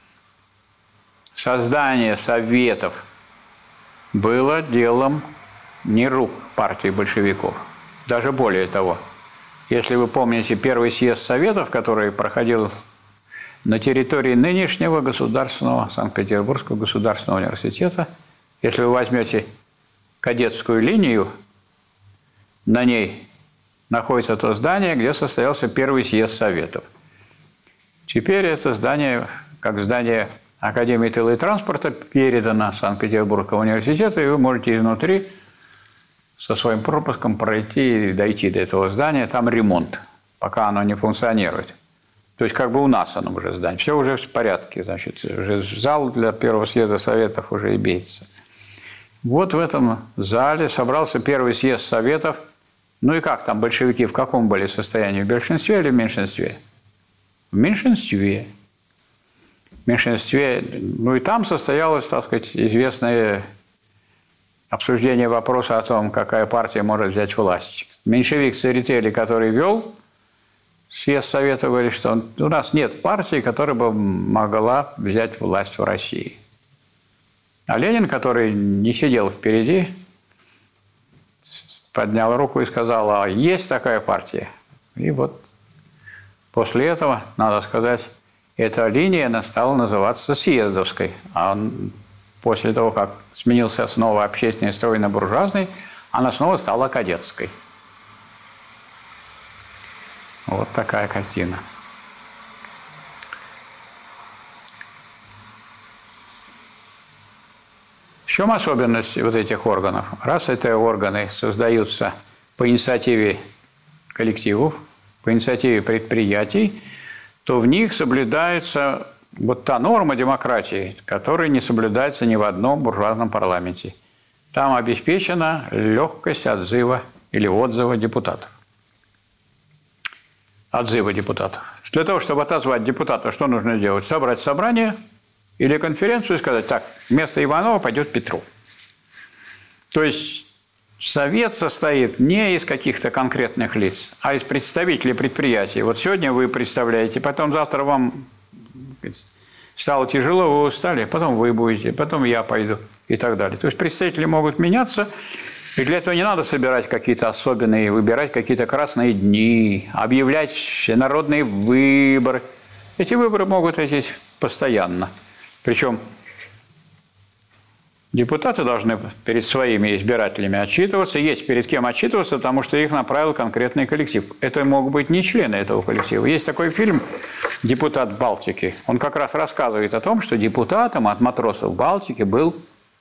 создание Советов было делом не рук партии большевиков. Даже более того, если вы помните первый съезд Советов, который проходил на территории нынешнего государственного, Санкт-Петербургского государственного университета, если вы возьмете кадетскую линию, на ней находится то здание, где состоялся первый съезд Советов. Теперь это здание, как здание Академии тыла и транспорта, передано Санкт-Петербургскому университету, и вы можете изнутри со своим пропуском пройти и дойти до этого здания. Там ремонт, пока оно не функционирует. То есть как бы у нас оно уже здание. Все уже в порядке, значит, уже зал для первого съезда Советов уже имеется. Вот в этом зале собрался первый съезд Советов. Ну и как там большевики, в каком были состоянии? В большинстве или в меньшинстве? В меньшинстве. В меньшинстве. Ну и там состоялось, так сказать, известное обсуждение вопроса о том, какая партия может взять власть. Меньшевик Церетели, который вел съезд Советов, говорит, что у нас нет партии, которая бы могла взять власть в России. А Ленин, который не сидел впереди, поднял руку и сказал: а есть такая партия. И вот после этого, надо сказать, эта линия стала называться съездовской. А после того, как сменился снова общественный строй на буржуазный, она снова стала кадетской. Вот такая картина. В чем особенность вот этих органов? Раз эти органы создаются по инициативе коллективов, по инициативе предприятий, то в них соблюдается вот та норма демократии, которая не соблюдается ни в одном буржуазном парламенте. Там обеспечена легкость отзыва или отзыва депутатов. Отзыва депутатов. Для того, чтобы отозвать депутата, что нужно делать? Собрать собрание или конференцию и сказать: так, вместо Иванова пойдет Петров. То есть совет состоит не из каких-то конкретных лиц, а из представителей предприятий. Вот сегодня вы представляете, потом завтра вам стало тяжело, вы устали, потом вы будете, потом я пойду и так далее. То есть представители могут меняться, и для этого не надо собирать какие-то особенные, выбирать какие-то красные дни, объявлять народные выборы. Эти выборы могут идти постоянно. Причем депутаты должны перед своими избирателями отчитываться. Есть перед кем отчитываться, потому что их направил конкретный коллектив. Это могут быть не члены этого коллектива. Есть такой фильм «Депутат Балтики». Он как раз рассказывает о том, что депутатом от матросов Балтики был,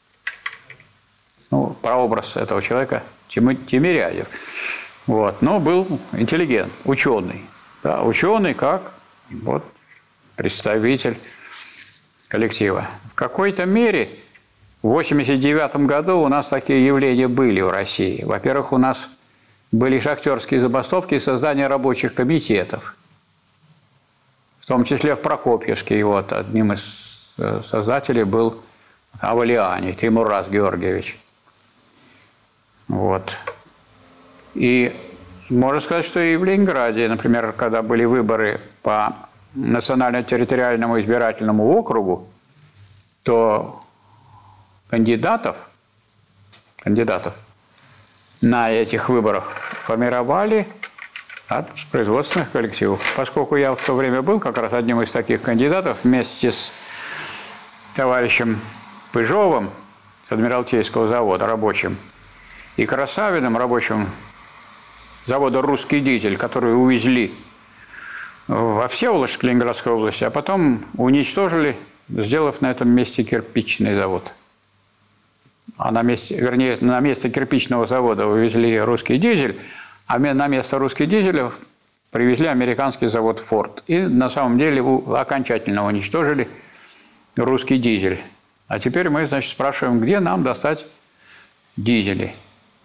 ну, прообраз этого человека Тимиряев. Вот. Но был интеллигент, ученый. Да, ученый как вот, представитель коллектива. В какой-то мере в восемьдесят девятом году у нас такие явления были в России. Во-первых, у нас были шахтерские забастовки и создание рабочих комитетов. В том числе в Прокопьевске. Вот, одним из создателей был Авалиани, Тимураз Георгиевич. Вот. И можно сказать, что и в Ленинграде, например, когда были выборы по национально-территориальному избирательному округу, то кандидатов, кандидатов на этих выборах формировали от производственных коллективов. Поскольку я в то время был как раз одним из таких кандидатов вместе с товарищем Пыжовым с Адмиралтейского завода, рабочим, и Красавиным, рабочим завода «Русский дизель», который увезли во Всеволожск Ленинградской области, а потом уничтожили, сделав на этом месте кирпичный завод. А на месте, вернее, на место кирпичного завода увезли «Русский дизель», а на место «Русский дизеля» привезли американский завод «Форд». И на самом деле окончательно уничтожили «Русский дизель». А теперь мы, значит, спрашиваем, где нам достать дизели.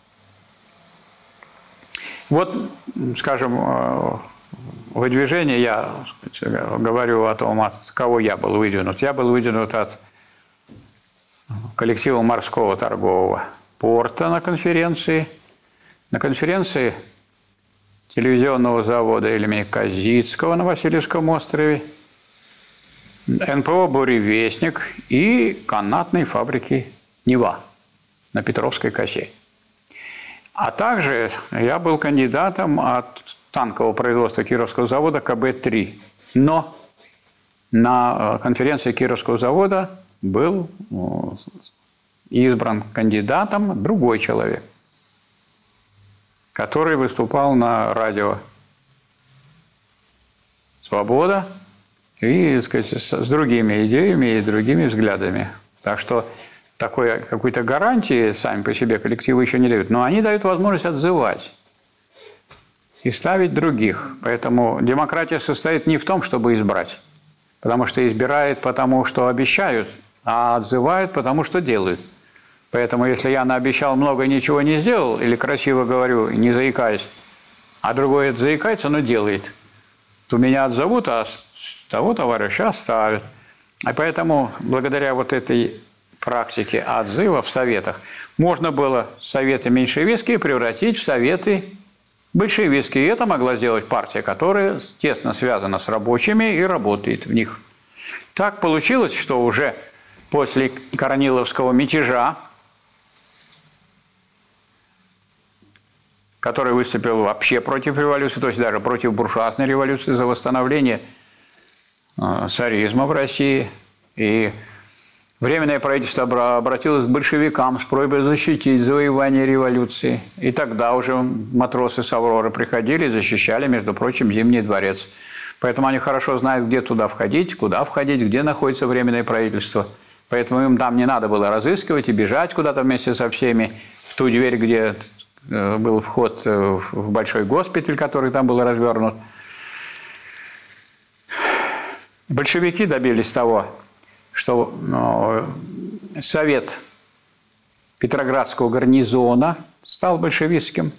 Вот, скажем, выдвижение, я говорю о том, от кого я был выдвинут. Я был выдвинут от коллектива морского торгового порта на конференции. На конференции телевизионного завода имени Козицкого на Васильевском острове, эн пэ о «Буревестник» и канатной фабрики «Нева» на Петровской косе. А также я был кандидатом от танкового производства Кировского завода ка бэ три. Но на конференции Кировского завода был избран кандидатом другой человек, который выступал на радио «Свобода» и, так сказать, с другими идеями и другими взглядами. Так что такой какой-то гарантии сами по себе коллективы еще не дают, но они дают возможность отзывать и ставить других. Поэтому демократия состоит не в том, чтобы избрать, потому что избирают потому, что обещают, а отзывают потому, что делают. Поэтому если я наобещал много и ничего не сделал, или красиво говорю, не заикаясь, а другой заикается, но делает, то меня отзовут, а того товарища оставят. И поэтому благодаря вот этой практике отзыва в советах можно было советы меньшевистские превратить в советы большевистские. И это могла сделать партия, которая тесно связана с рабочими и работает в них. Так получилось, что уже после Корниловского мятежа, который выступил вообще против революции, то есть даже против буржуазной революции, за восстановление царизма в России и Временное правительство обратилось к большевикам с просьбой защитить завоевание революции. И тогда уже матросы с «Авроры» приходили и защищали, между прочим, Зимний дворец. Поэтому они хорошо знают, где туда входить, куда входить, где находится Временное правительство. Поэтому им там не надо было разыскивать и бежать куда-то вместе со всеми в ту дверь, где был вход в большой госпиталь, который там был развернут. Большевики добились того, что ну, совет Петроградского гарнизона стал большевистским.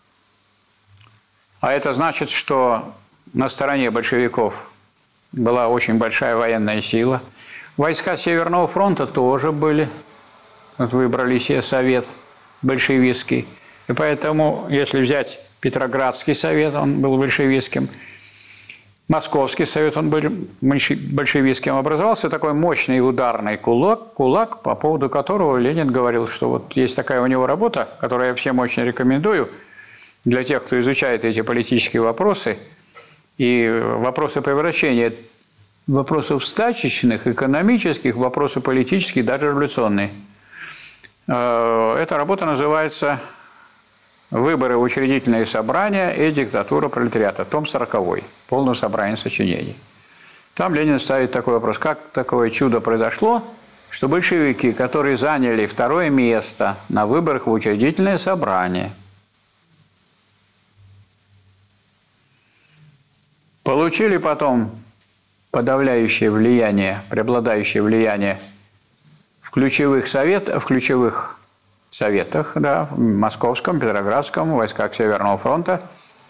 А это значит, что на стороне большевиков была очень большая военная сила. Войска Северного фронта тоже были. Вот выбрали себе совет большевистский. И поэтому, если взять Петроградский совет, он был большевистским. Московский совет, он был большевистским. Образовался такой мощный ударный кулак, кулак, по поводу которого Ленин говорил, что вот есть такая у него работа, которую я всем очень рекомендую для тех, кто изучает эти политические вопросы и вопросы превращения вопросов стачечных, экономических, вопросы политические, даже революционные. Эта работа называется «Выборы в учредительные собрания и диктатура пролетариата», том сороковой, полное собрание сочинений. Там Ленин ставит такой вопрос: как такое чудо произошло, что большевики, которые заняли второе место на выборах в учредительное собрание, получили потом подавляющее влияние, преобладающее влияние в ключевых советах, в ключевых советах, да, в Московском, Петроградском, войсках Северного фронта,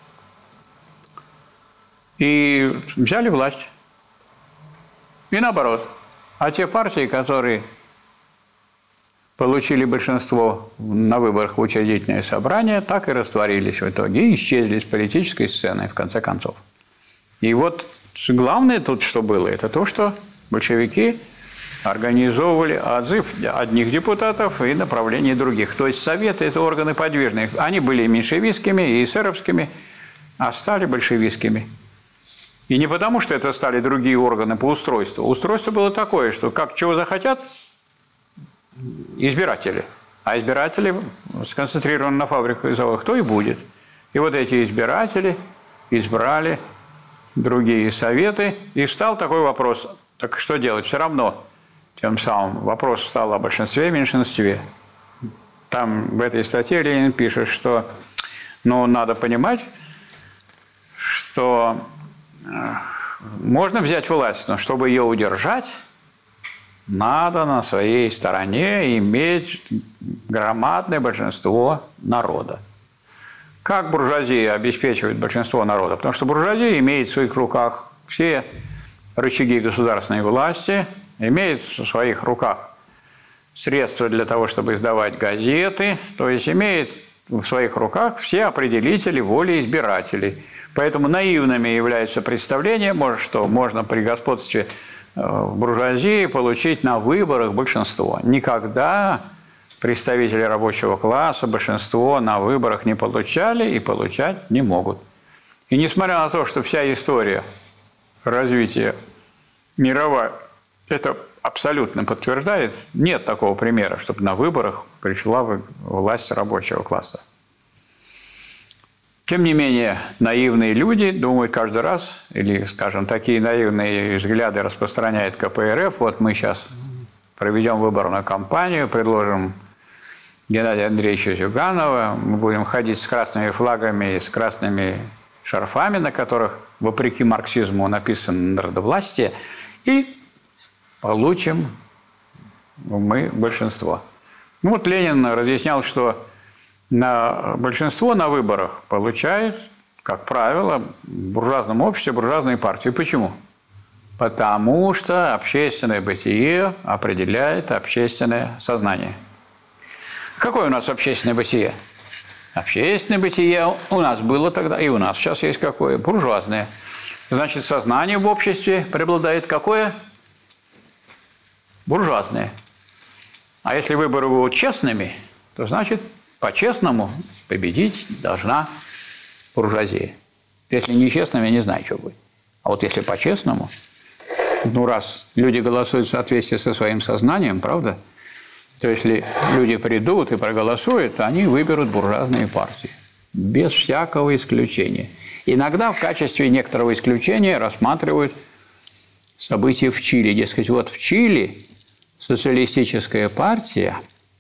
и взяли власть. И наоборот. А те партии, которые получили большинство на выборах в учредительное собрание, так и растворились в итоге и исчезли с политической сцены, в конце концов. И вот главное тут, что было, это то, что большевики организовывали отзыв одних депутатов и направление других. То есть советы – это органы подвижные. Они были меньшевистскими и эсеровскими, а стали большевистскими. И не потому, что это стали другие органы по устройству. Устройство было такое, что как чего захотят избиратели. А избиратели сконцентрированы на фабриках и заводах, кто и будет. И вот эти избиратели избрали другие советы, и встал такой вопрос: так что делать? Все равно тем самым вопрос встал о большинстве и меньшинстве. Там в этой статье Ленин пишет, что ну, надо понимать, что можно взять власть, но чтобы ее удержать, надо на своей стороне иметь громадное большинство народа. Как буржуазия обеспечивает большинство народа? Потому что буржуазия имеет в своих руках все рычаги государственной власти, имеет в своих руках средства для того, чтобы издавать газеты, то есть имеет в своих руках все определители воли избирателей. Поэтому наивными являются представления, что можно при господстве в буржуазии получить на выборах большинство. Никогда представители рабочего класса большинство на выборах не получали и получать не могут. И несмотря на то, что вся история развития мировая это абсолютно подтверждает, нет такого примера, чтобы на выборах пришла власть рабочего класса. Тем не менее, наивные люди думают каждый раз, или, скажем, такие наивные взгляды распространяет ка пэ эр эф. Вот мы сейчас проведем выборную кампанию, предложим Геннадия Андреевича Зюганова, мы будем ходить с красными флагами и с красными шарфами, на которых, вопреки марксизму, написано «народовластие», и получим мы большинство. Ну вот Ленин разъяснял, что на большинство на выборах получает, как правило, в буржуазном обществе буржуазные партии. Почему? Потому что общественное бытие определяет общественное сознание. Какое у нас общественное бытие? Общественное бытие у нас было тогда, и у нас сейчас есть какое? Буржуазное. Значит, сознание в обществе преобладает какое? Буржуазное. А если выборы будут честными, то значит, по-честному победить должна буржуазия. Если нечестными, я не знаю, что будет. А вот если по-честному, Ну, раз люди голосуют в соответствии со своим сознанием, правда? То если люди придут и проголосуют, то они выберут буржуазные партии. Без всякого исключения. Иногда в качестве некоторого исключения рассматривают события в Чили. Дескать, вот в Чили социалистическая партия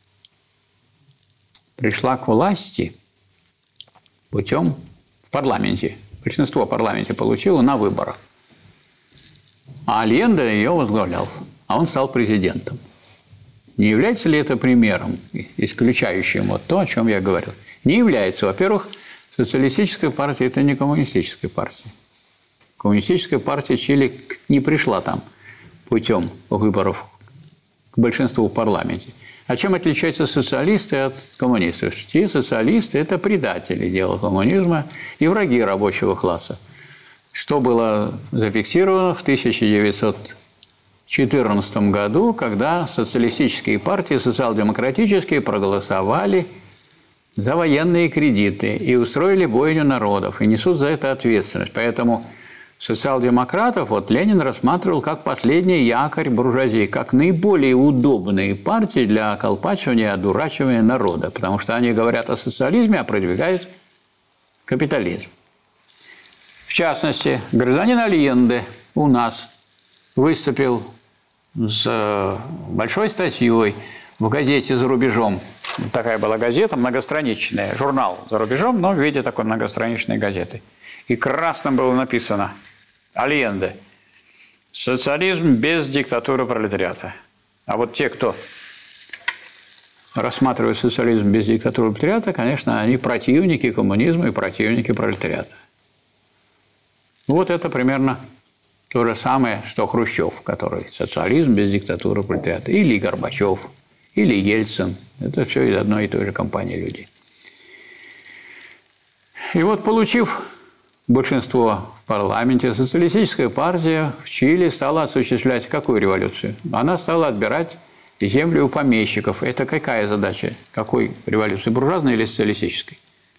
пришла к власти путем в парламенте. Большинство в парламенте получило на выборах. А Альенде ее возглавлял, а он стал президентом. Не является ли это примером, исключающим вот то, о чем я говорил? Не является. Во-первых, социалистическая партия – это не коммунистическая партия. Коммунистическая партия Чили не пришла там путем выборов к большинству в парламенте. А чем отличаются социалисты от коммунистов? Те социалисты – это предатели дела коммунизма и враги рабочего класса. Что было зафиксировано в тысяча девятьсот четырнадцатом году, когда социалистические партии, социал-демократические, проголосовали за военные кредиты и устроили бойню народов, и несут за это ответственность. Поэтому социал-демократов вот Ленин рассматривал как последний якорь буржуазии, как наиболее удобные партии для околпачивания и одурачивания народа, потому что они говорят о социализме, а продвигают капитализм. В частности, гражданин Альенде у нас выступил с большой статьей в газете «За рубежом». Такая была газета, многостраничная, журнал «За рубежом», но в виде такой многостраничной газеты. И красным было написано: Альенде. Социализм без диктатуры пролетариата. А вот те, кто рассматривает социализм без диктатуры пролетариата, конечно, они противники коммунизма и противники пролетариата. Вот это примерно то же самое, что Хрущев, который социализм без диктатуры пролетариата. Или Горбачев, или Ельцин. Это все из одной и той же компании люди. И вот, получив большинство в парламенте, социалистическая партия в Чили стала осуществлять какую революцию? Она стала отбирать землю у помещиков. Это какая задача? Какой революции? Буржуазной или социалистической?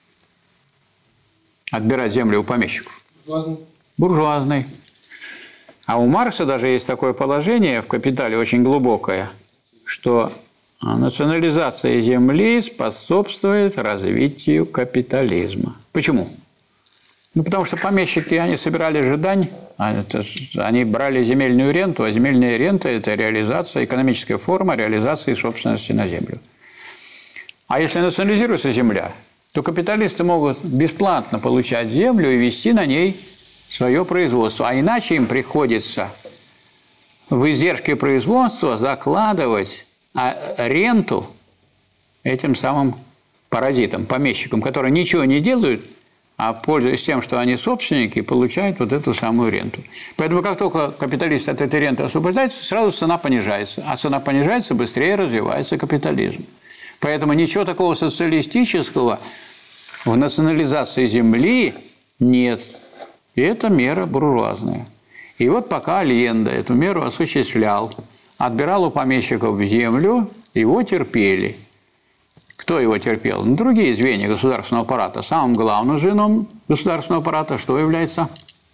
Отбирать землю у помещиков. Буржуазной. Буржуазной. А у Маркса даже есть такое положение в «Капитале» очень глубокое, что национализация земли способствует развитию капитализма. Почему? Ну, потому что помещики, они собирали же дань, они брали земельную ренту, а земельная рента – это реализация, экономическая форма реализации собственности на землю. А если национализируется земля, то капиталисты могут бесплатно получать землю и вести на ней свое производство. А иначе им приходится в издержки производства закладывать ренту этим самым паразитам, помещикам, которые ничего не делают, а пользуясь тем, что они собственники, получают вот эту самую ренту. Поэтому как только капиталист от этой ренты освобождается, сразу цена понижается. А цена понижается, быстрее развивается капитализм. Поэтому ничего такого социалистического в национализации земли нет. И это мера буржуазная. И вот пока Альенде эту меру осуществлял, отбирал у помещиков землю, его терпели. Кто его терпел? Ну, другие звенья государственного аппарата. Самым главным звеном государственного аппарата что является?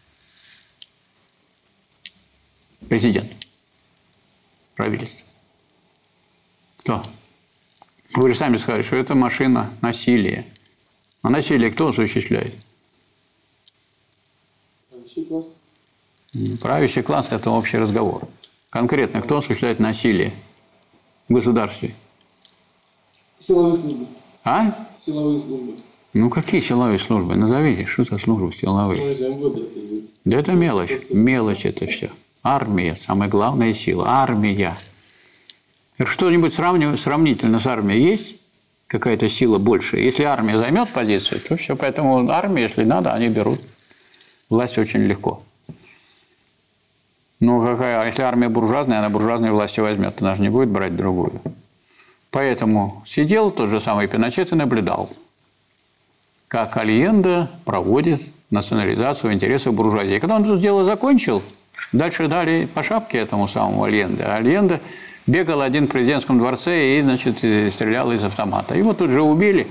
Президент. Правительство. Кто? Вы же сами сказали, что это машина насилия. А насилие кто осуществляет? Правящий класс. Правящий класс – это общий разговор. Конкретно кто осуществляет насилие в государстве? Силовые службы. А? Силовые службы. Ну, какие силовые службы? Назовите, что за службы силовые? Ну, это МВД. Да это мелочь. Мелочь это все. Армия – самая главная сила. Армия. Что-нибудь сравнительно с армией есть? Какая-то сила большая? Если армия займет позицию, то все. Поэтому армия, если надо, они берут власть очень легко. Ну, какая, если армия буржуазная, она буржуазной власти возьмет, она же не будет брать другую. Поэтому сидел тот же самый Пиночет и наблюдал, как Альенде проводит национализацию интересов буржуазии. Когда он это дело закончил, дальше дали по шапке этому самому Альенде. А Альенде бегал один в президентском дворце и, значит, стрелял из автомата. Его тут же убили.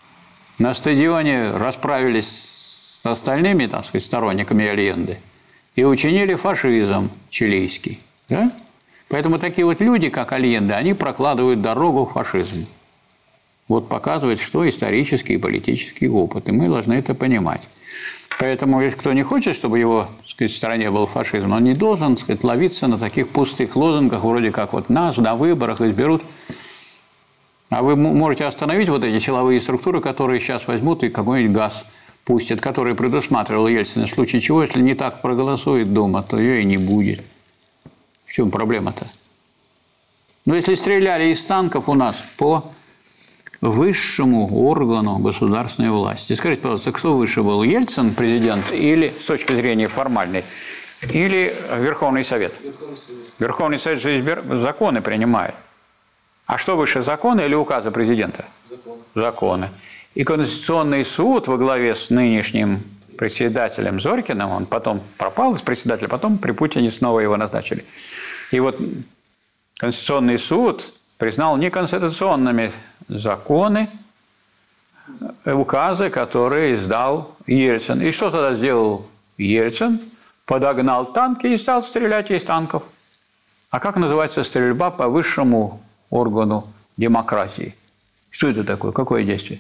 На стадионе расправились с остальными, так сказать, сторонниками Альенде. и учинили фашизм чилийский. Да? Поэтому такие вот люди, как Альенде, они прокладывают дорогу к фашизму. Вот показывает, что исторический и политический опыт, и мы должны это понимать. Поэтому, если кто не хочет, чтобы его, так сказать, в стране был фашизм, он не должен, так сказать, ловиться на таких пустых лозунгах, вроде как вот нас на выборах изберут. А вы можете остановить вот эти силовые структуры, которые сейчас возьмут и какой-нибудь газ пустят, который предусматривал Ельцин. В случае чего, если не так проголосует Дума, то ее и не будет. В чем проблема-то? Ну, если стреляли из танков у нас по высшему органу государственной власти. Скажите, пожалуйста, кто выше был, Ельцин, президент, или с точки зрения формальной, или Верховный Совет? Верховный Совет. Верховный Совет же избир... законы принимает. А что выше, законы или указы президента? Законы. Законы. И Конституционный суд во главе с нынешним председателем Зорькиным, он потом пропал из председателя, потом при Путине снова его назначили. И вот Конституционный суд признал неконституционными законы, указы, которые издал Ельцин. И что тогда сделал Ельцин? Подогнал танки и стал стрелять из танков. А как называется стрельба по высшему органу демократии? Что это такое? Какое действие?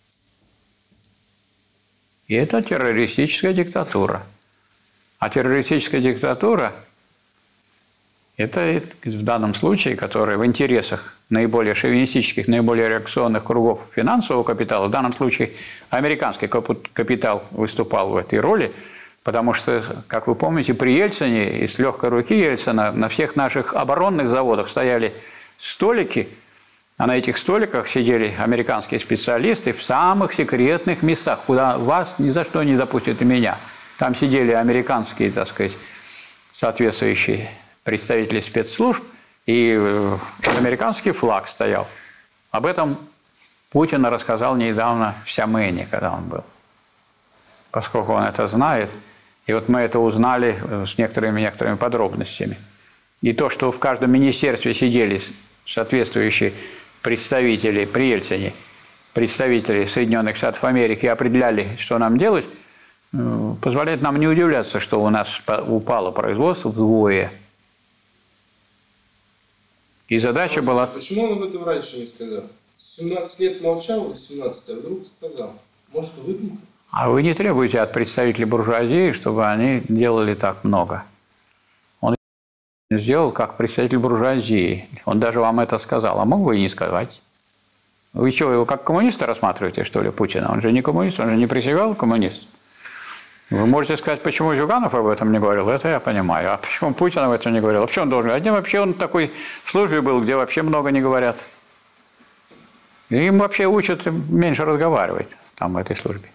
И это террористическая диктатура. А террористическая диктатура – это в данном случае, которая в интересах наиболее шовинистических, наиболее реакционных кругов финансового капитала, в данном случае американский капитал выступал в этой роли, потому что, как вы помните, при Ельцине и с легкой руки Ельцина на всех наших оборонных заводах стояли столики, а на этих столиках сидели американские специалисты в самых секретных местах, куда вас ни за что не допустят и меня. Там сидели американские, так сказать, соответствующие представители спецслужб, и американский флаг стоял. Об этом Путин рассказал недавно в Сямэне, когда он был. Поскольку он это знает, и вот мы это узнали с некоторыми, некоторыми подробностями. И то, что в каждом министерстве сидели соответствующие представители при Ельцине, представители Соединенных Штатов Америки, определяли, что нам делать, позволяет нам не удивляться, что у нас упало производство вдвое. И задача а, была... Почему он об этом раньше не сказал? семнадцать лет молчал, восемнадцать, а вдруг сказал? Может, выдумка? А вы не требуете от представителей буржуазии, чтобы они делали так много. Он сделал как представитель буржуазии. Он даже вам это сказал. А мог бы и не сказать. Вы что, его как коммуниста рассматриваете, что ли, Путина? Он же не коммунист, он же не присягал коммунист. Вы можете сказать, почему Зюганов об этом не говорил, это я понимаю. А почему Путин об этом не говорил? А почему он должен? А вообще он в такой службе был, где вообще много не говорят. И им вообще учат меньше разговаривать там в этой службе.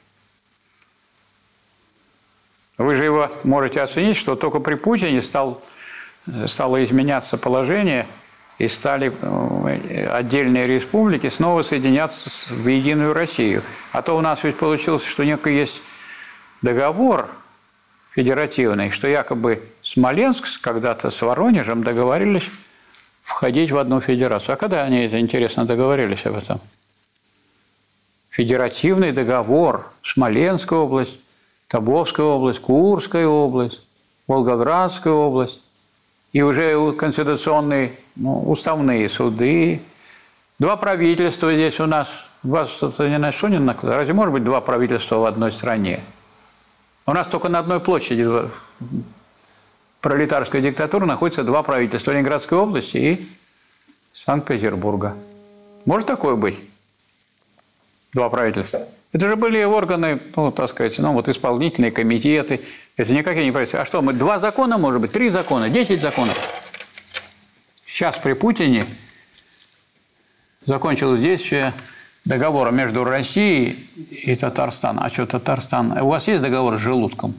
Вы же его можете оценить, что только при Путине стал, стало изменяться положение, и стали отдельные республики снова соединяться в единую Россию. А то у нас ведь получилось, что некий есть договор федеративный, что якобы Смоленск когда-то с Воронежем договорились входить в одну федерацию. А когда они, это интересно, договорились об этом? Федеративный договор. Смоленская область, Тобольская область, Курская область, Волгоградская область. И уже конституционные, ну, уставные суды. Два правительства здесь у нас. Вас это не на что не накладывает? Разве может быть два правительства в одной стране? У нас только на одной площади пролетарской диктатуры находится два правительства. Ленинградской области и Санкт-Петербурга. Может такое быть? Два правительства. Это же были органы, ну, так сказать, ну, вот исполнительные комитеты. Это никакие не правительства. А что, мы два закона, может быть, три закона, десять законов? Сейчас при Путине закончилось действие договора между Россией и Татарстаном. А что Татарстан? У вас есть договор с желудком?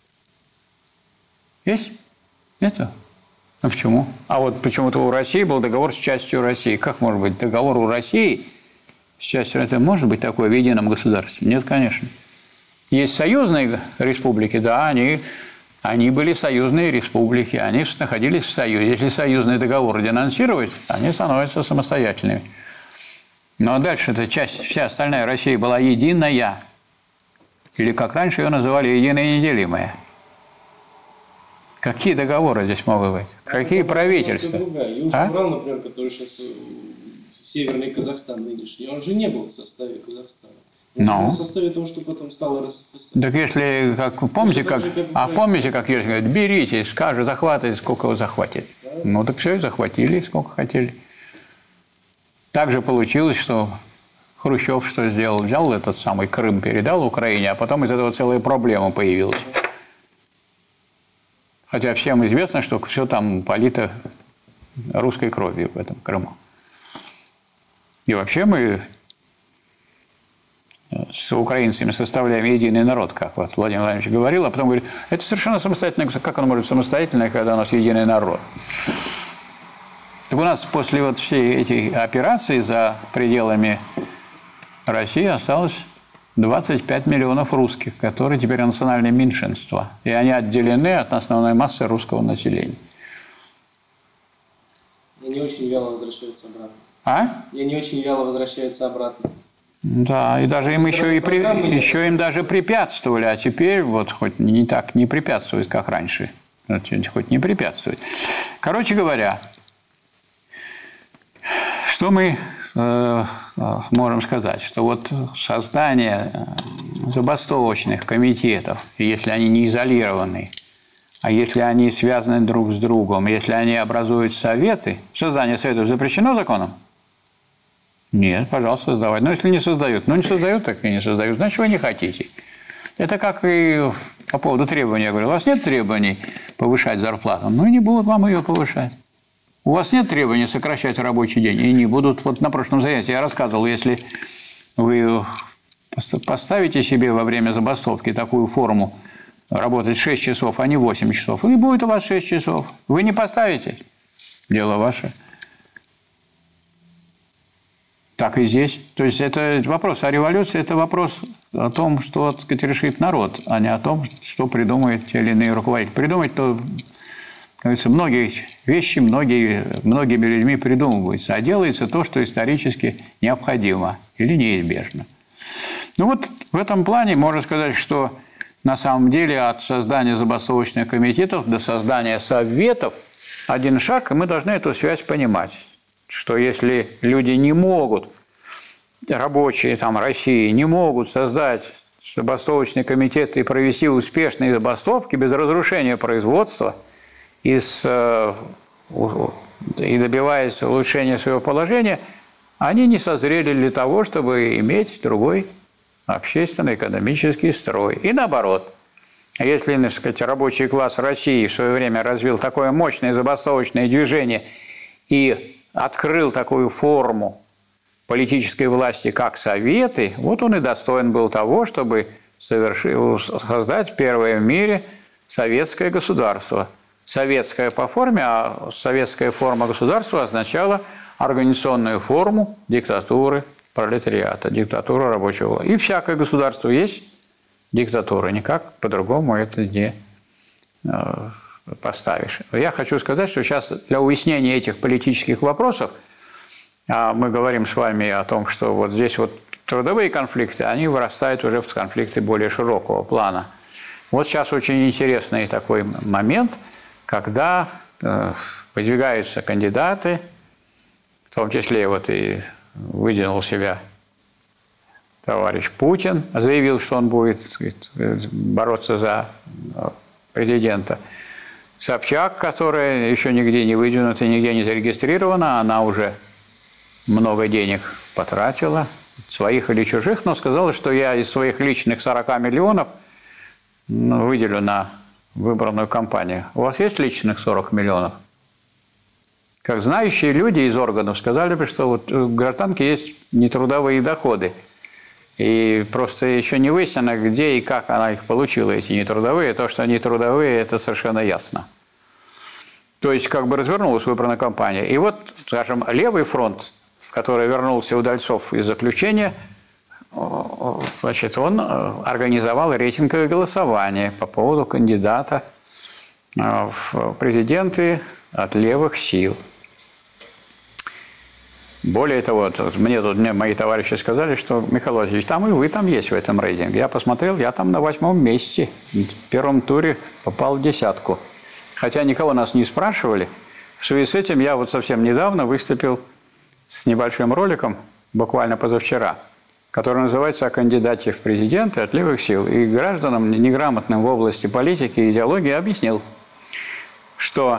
Есть? Нет? А почему? А вот почему-то у России был договор с частью России. Как может быть договор у России с частью России? Может быть такое в едином государстве? Нет, конечно. Есть союзные республики, да, они, они были союзные республики, они находились в союзе. Если союзный договор денонсировать, они становятся самостоятельными. Но дальше эта часть, вся остальная Россия была единая. Или, как раньше ее называли, единая и неделимая. Какие договоры здесь могут быть? Какие это правительства? Южный А? Урал, например, который сейчас Северный Казахстан нынешний, он же не был в составе Казахстана. Он Ну. был в составе того, что потом стал эр эс эф эс эр. Так если, как, помните, как, а помните, как Ельцин говорит, берите, скажет, захватывайте, сколько вы захватите. Да. Ну так все, и захватили, сколько хотели. Так же получилось, что Хрущев что сделал? Взял этот самый Крым, передал Украине, а потом из этого целая проблема появилась. Хотя всем известно, что все там полито русской кровью в этом Крыму. И вообще мы с украинцами составляем единый народ, как вот Владимир Владимирович говорил, а потом говорит, это совершенно самостоятельно. Как он может самостоятельно, когда у нас единый народ? Так у нас после вот всей этой операции за пределами России осталось двадцать пять миллионов русских, которые теперь национальное меньшинство. И они отделены от основной массы русского населения. И не очень вяло возвращаются обратно. А? И они очень вяло возвращаются обратно. Да, и даже им еще, и при, еще им даже препятствовали, а теперь вот хоть не так не препятствует, как раньше. Хоть не препятствует. Короче говоря, что мы э, можем сказать? Что вот создание забастовочных комитетов, если они не изолированы, а если они связаны друг с другом, если они образуют советы, создание советов запрещено законом? Нет, пожалуйста, создавать. Но если не создают, ну не создают, так и не создают, значит, вы не хотите. Это как и по поводу требований. Я говорю, у вас нет требований повышать зарплату, ну и не будут вам ее повышать. У вас нет требований сокращать рабочий день, и не будут. Вот на прошлом занятии я рассказывал, если вы поставите себе во время забастовки такую форму работать шесть часов, а не восемь часов, и будет у вас шесть часов. Вы не поставите, дело ваше. Так и здесь. То есть это вопрос о революции, это вопрос о том, что, так сказать, решит народ, а не о том, что придумают те или иные руководители. Придумать, то, как говорится, многие вещи многие, многими людьми придумываются, а делается то, что исторически необходимо или неизбежно. Ну вот в этом плане можно сказать, что на самом деле от создания забастовочных комитетов до создания советов один шаг, и мы должны эту связь понимать. Что если люди не могут, рабочие там, России, не могут создать забастовочный комитет и провести успешные забастовки без разрушения производства и, с, и добиваясь улучшения своего положения, они не созрели для того, чтобы иметь другой общественно-экономический строй. И наоборот. Если, так сказать, рабочий класс России в свое время развил такое мощное забастовочное движение и открыл такую форму политической власти, как советы, вот он и достоин был того, чтобы совершить, создать первое в мире советское государство. Советское по форме, а советская форма государства означала организационную форму диктатуры пролетариата, диктатуры рабочего. И всякое государство есть диктатура, никак по-другому это не поставишь. Я хочу сказать, что сейчас для уяснения этих политических вопросов, а мы говорим с вами о том, что вот здесь вот трудовые конфликты, они вырастают уже в конфликты более широкого плана. Вот сейчас очень интересный такой момент, когда э, выдвигаются кандидаты, в том числе вот и выдвинул себя товарищ Путин, заявил, что он будет, сказать, бороться за президента. Собчак, которая еще нигде не выдвинута, нигде не зарегистрирована, она уже много денег потратила, своих или чужих, но сказала, что я из своих личных сорока миллионов выделю на выбранную кампанию. У вас есть личных сорок миллионов? Как знающие люди из органов сказали бы, что вот у гражданки есть нетрудовые доходы. И просто еще не выяснено, где и как она их получила, эти нетрудовые. То, что они трудовые, это совершенно ясно. То есть, как бы развернулась выбранная кампания. И вот, скажем, левый фронт, в который вернулся Удальцов из заключения, значит, он организовал рейтинговое голосование по поводу кандидата в президенты от левых сил. Более того, мне тут мне мои товарищи сказали, что, Михаил Владимирович, там и вы там есть в этом рейтинге. Я посмотрел, я там на восьмом месте. В первом туре попал в десятку. хотя никого нас не спрашивали. В связи с этим я вот совсем недавно выступил с небольшим роликом, буквально позавчера, который называется «О кандидате в президенты от левых сил». И гражданам, неграмотным в области политики и идеологии, объяснил, что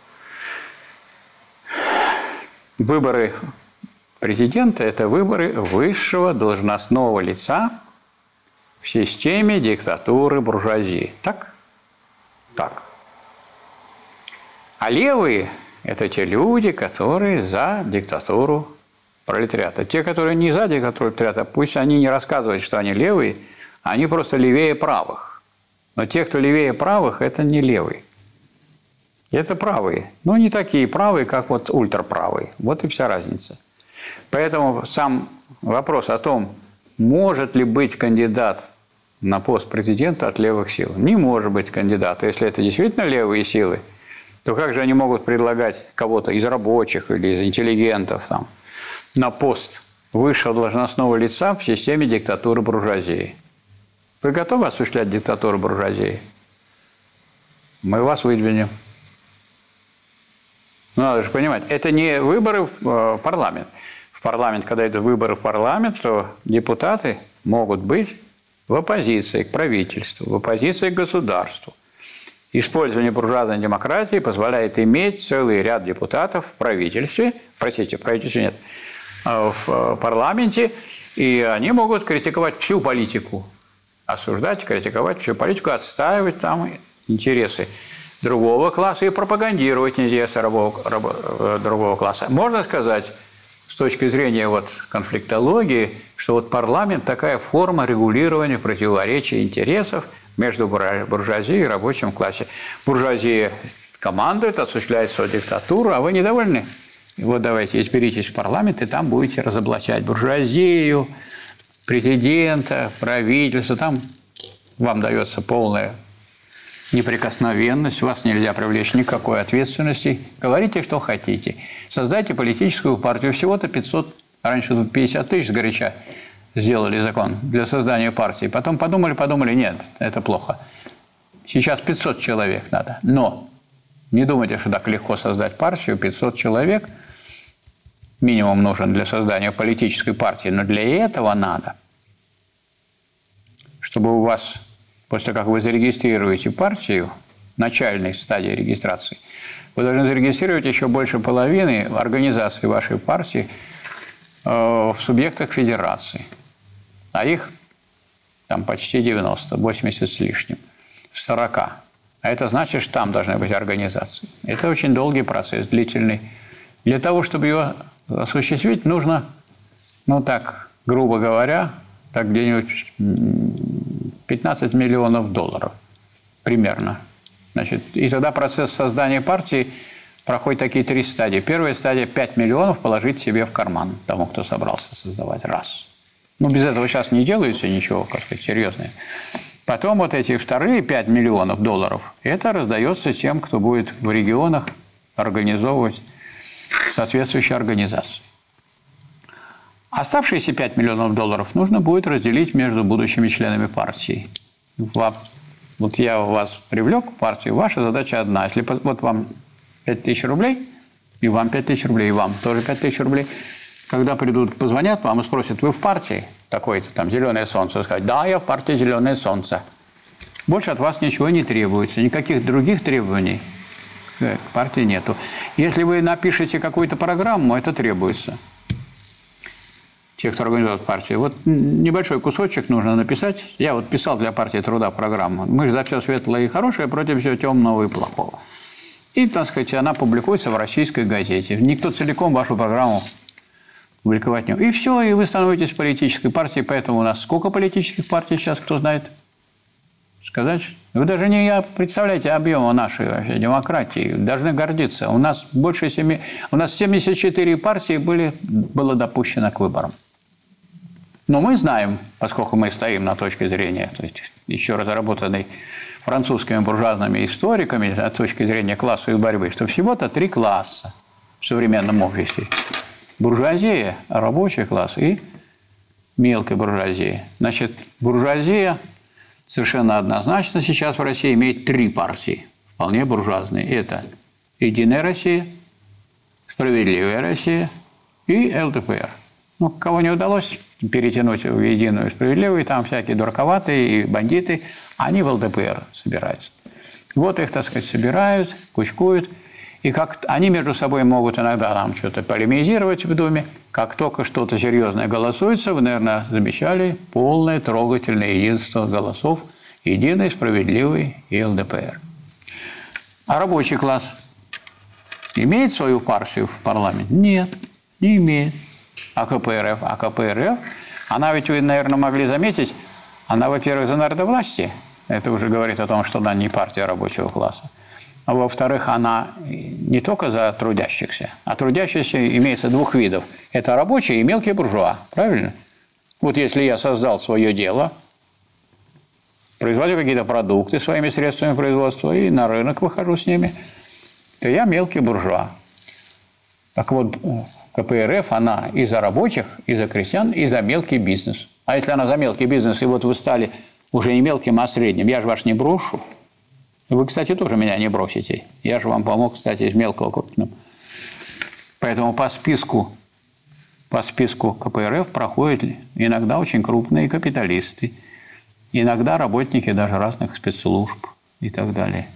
выборы президента – это выборы высшего должностного лица в системе диктатуры буржуазии. Так? Так. А левые – это те люди, которые за диктатуру пролетариата. Те, которые не за диктатуру пролетариата, пусть они не рассказывают, что они левые, они просто левее правых. Но те, кто левее правых, это не левые. Это правые. Но не такие правые, как вот ультраправые. Вот и вся разница. Поэтому сам вопрос о том, может ли быть кандидат на пост президента от левых сил. Не может быть кандидата. Если это действительно левые силы, то как же они могут предлагать кого-то из рабочих или из интеллигентов там, на пост высшего должностного лица в системе диктатуры буржуазии? Вы готовы осуществлять диктатуру буржуазии? Мы вас выдвинем. Ну, надо же понимать, это не выборы в парламент. В парламент, когда идут выборы в парламент, то депутаты могут быть в оппозиции к правительству, в оппозиции к государству. Использование буржуазной демократии позволяет иметь целый ряд депутатов в правительстве, простите, в правительстве нет, в парламенте, и они могут критиковать всю политику, осуждать, критиковать всю политику, отстаивать там интересы другого класса и пропагандировать интересы рабов, раб, другого класса. Можно сказать, с точки зрения вот конфликтологии, что вот парламент – такая форма регулирования противоречий интересов между буржуазией и рабочим классе. Буржуазия командует, осуществляет свою диктатуру, а вы недовольны? Вот давайте изберитесь в парламент, и там будете разоблачать буржуазию, президента, правительство. Там вам дается полная неприкосновенность, вас нельзя привлечь никакой ответственности. Говорите, что хотите. Создайте политическую партию. Всего-то пятьсот, раньше тут пятьдесят тысяч сгоряча сделали закон для создания партии. Потом подумали, подумали, нет, это плохо. Сейчас пятьсот человек надо. Но не думайте, что так легко создать партию. пятьсот человек минимум нужен для создания политической партии. Но для этого надо, чтобы у вас, после того, как вы зарегистрируете партию, начальной стадии регистрации, вы должны зарегистрировать еще больше половины организаций вашей партии э, в субъектах федерации. А их там почти девяносто, восемьдесят с лишним, сорока. А это значит, что там должны быть организации. Это очень долгий процесс, длительный. Для того, чтобы его осуществить, нужно, ну так, грубо говоря, так где-нибудь пятнадцать миллионов долларов примерно. Значит, и тогда процесс создания партии проходит такие три стадии. Первая стадия – пять миллионов положить себе в карман тому, кто собрался создавать. Раз. Ну, без этого сейчас не делается ничего, как сказать, серьезное. Потом вот эти вторые пять миллионов долларов, это раздается тем, кто будет в регионах организовывать соответствующие организации. Оставшиеся пять миллионов долларов нужно будет разделить между будущими членами партии. Вот я вас привлек в партию, ваша задача одна. Если вот вам пять тысяч рублей, и вам пять тысяч рублей, и вам тоже пять тысяч рублей, когда придут, позвонят вам и спросят, вы в партии такой-то, там, «Зеленое солнце», сказать, да, я в партии «Зеленое солнце». Больше от вас ничего не требуется, никаких других требований к партии нету. Если вы напишете какую-то программу, это требуется. Те, кто организует партию. Вот небольшой кусочек нужно написать. Я вот писал для партии труда программу. Мы же за все светлое и хорошее против всего темного и плохого. И, так сказать, она публикуется в российской газете. Никто целиком вашу программу публиковать не может. И все, и вы становитесь политической партией. Поэтому у нас сколько политических партий сейчас, кто знает? Сказать? Вы даже не представляете объема нашей вообще демократии. Должны гордиться. У нас больше семи... У нас семьдесят четыре партии были... было допущено к выборам. Но мы знаем, поскольку мы стоим на точке зрения, то есть еще разработанной французскими буржуазными историками, с точки зрения классовой борьбы, что всего-то три класса в современном обществе. Буржуазия, рабочий класс и мелкая буржуазия. Значит, буржуазия совершенно однозначно сейчас в России имеет три партии в вполне буржуазные. Это «Единая Россия», «Справедливая Россия» и эл дэ пэ эр. Ну, кого не удалось перетянуть в «Единую» и «Справедливую», там всякие дураковатые и бандиты, они в эл дэ пэ эр собираются. Вот их, так сказать, собирают, кучкуют. И как они между собой могут иногда там что-то полемизировать в Думе. Как только что-то серьезное голосуется, вы, наверное, замечали полное трогательное единство голосов «Единой», «Справедливой» и эл дэ пэ эр. А рабочий класс имеет свою партию в парламенте? Нет, не имеет. А ка пэ эр эф? А ка пэ эр эф, она ведь, вы, наверное, могли заметить, она, во-первых, за народовластие. Это уже говорит о том, что она не партия рабочего класса. А во-вторых, она не только за трудящихся, а трудящихся имеется двух видов. Это рабочие и мелкие буржуа, правильно? Вот если я создал свое дело, производю какие-то продукты своими средствами производства и на рынок выхожу с ними, то я мелкий буржуа. Так вот, ка пэ эр эф, она и за рабочих, и за крестьян, и за мелкий бизнес. А если она за мелкий бизнес, и вот вы стали уже не мелким, а средним, я же ваш не брошу. Вы, кстати, тоже меня не бросите. Я же вам помог, кстати, из мелкого крупным. Поэтому по списку, по списку ка пэ эр эф проходят иногда очень крупные капиталисты, иногда работники даже разных спецслужб и так далее.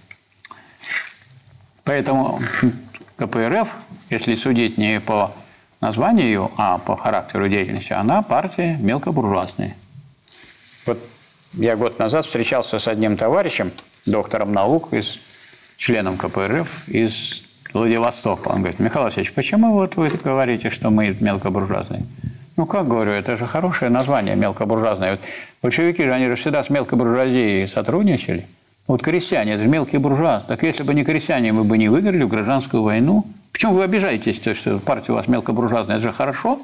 Поэтому ка пэ эр эф, если судить не по названию ее, а по характеру деятельности, она партия мелкобуржуазная. Вот я год назад встречался с одним товарищем, доктором наук, из, членом ка пэ эр эф из Владивостока. Он говорит: Михаил Васильевич, почему вот вы говорите, что мы мелкобуржуазные? Ну, как говорю, это же хорошее название, мелкобуржуазное. Вот большевики же, они же всегда с мелкой буржуазией сотрудничали. Вот крестьяне, это же мелкие буржуа. Так если бы не крестьяне, мы бы не выиграли в гражданскую войну. Почему вы обижаетесь, что партия у вас мелкобуржуазная? Это же хорошо.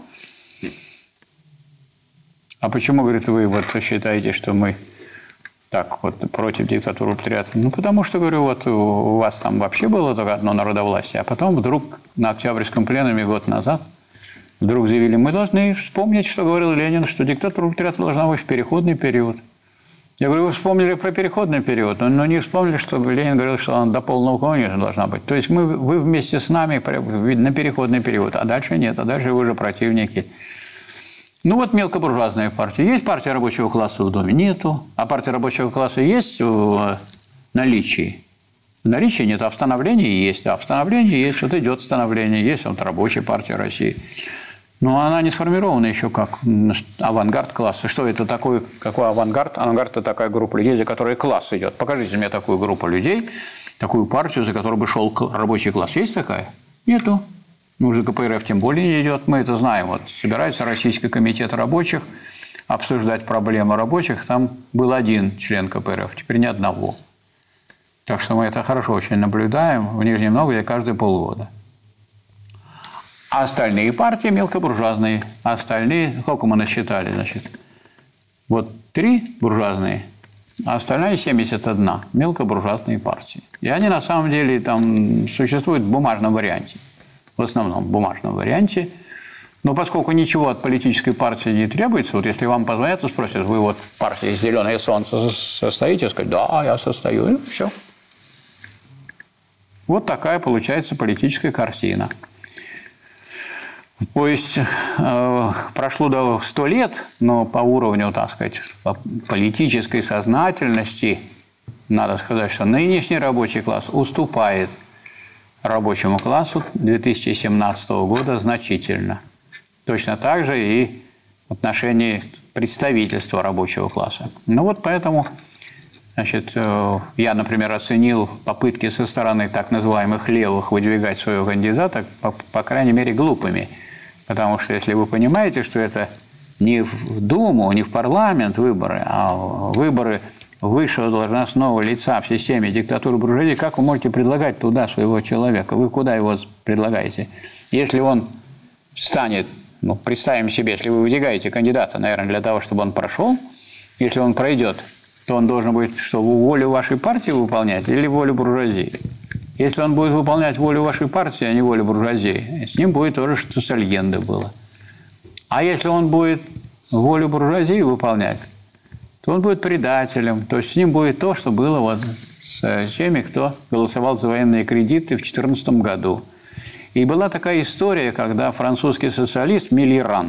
А почему, говорит, вы вот считаете, что мы так вот против диктатуры пролетариата? Ну, потому что, говорю, вот у вас там вообще было только одно народовластие, а потом вдруг на Октябрьском пленуме год назад вдруг заявили: мы должны вспомнить, что говорил Ленин, что диктатура пролетариата должна быть в переходный период. Я говорю: вы вспомнили про переходный период, но не вспомнили, что Ленин говорил, что она до полного коммунизма должна быть. То есть мы, вы вместе с нами на переходный период, а дальше нет, а дальше вы же противники. Ну вот мелкобуржуазная партия. Есть партия рабочего класса в Думе? Нету. А партия рабочего класса есть в наличии? В наличии нет, а в становлении есть. А в становлении есть, вот идет становление, есть вот рабочая партия России. Но она не сформирована еще как авангард класса. Что это такое? Какой авангард? Авангард – это такая группа людей, за которой класс идет. Покажите мне такую группу людей, такую партию, за которой бы шел рабочий класс. Есть такая? Нету. Ну, за ка пэ эр эф тем более не идет. Мы это знаем. Вот собирается Российский комитет рабочих обсуждать проблемы рабочих. Там был один член ка пэ эр эф, теперь ни одного. Так что мы это хорошо очень наблюдаем в Нижнем Новгороде каждые полгода. А остальные партии мелкобуржуазные. А остальные, сколько мы насчитали, значит? Вот три буржуазные, а остальные семьдесят одна мелкобуржуазные партии. И они на самом деле там существуют в бумажном варианте. В основном в бумажном варианте. Но поскольку ничего от политической партии не требуется, вот если вам позвонят и спросят: вы вот в партии «Зеленое солнце» состоите? Сказать: да, я состою. И все. Вот такая получается политическая картина. То есть э, прошло до сто лет, но по уровню, так сказать, по политической сознательности, надо сказать, что нынешний рабочий класс уступает рабочему классу две тысячи семнадцатого года значительно. Точно так же и в отношении представительства рабочего класса. Ну вот поэтому, значит, я, например, оценил попытки со стороны так называемых левых выдвигать своего кандидата, по, по крайней мере, глупыми. Потому что если вы понимаете, что это не в Думу, не в парламент выборы, а выборы высшего должностного лица в системе диктатуры буржуазии, как вы можете предлагать туда своего человека? Вы куда его предлагаете? Если он станет, ну, представим себе, если вы выдвигаете кандидата, наверное, для того, чтобы он прошел, если он пройдет, то он должен будет, что, волю вашей партии выполнять или волю буржуазии? Если он будет выполнять волю вашей партии, а не волю буржуазии, с ним будет то же, что с Альенде было. А если он будет волю буржуазии выполнять, то он будет предателем, то есть с ним будет то, что было вот с теми, кто голосовал за военные кредиты в две тысячи четырнадцатом году. И была такая история, когда французский социалист Миллеран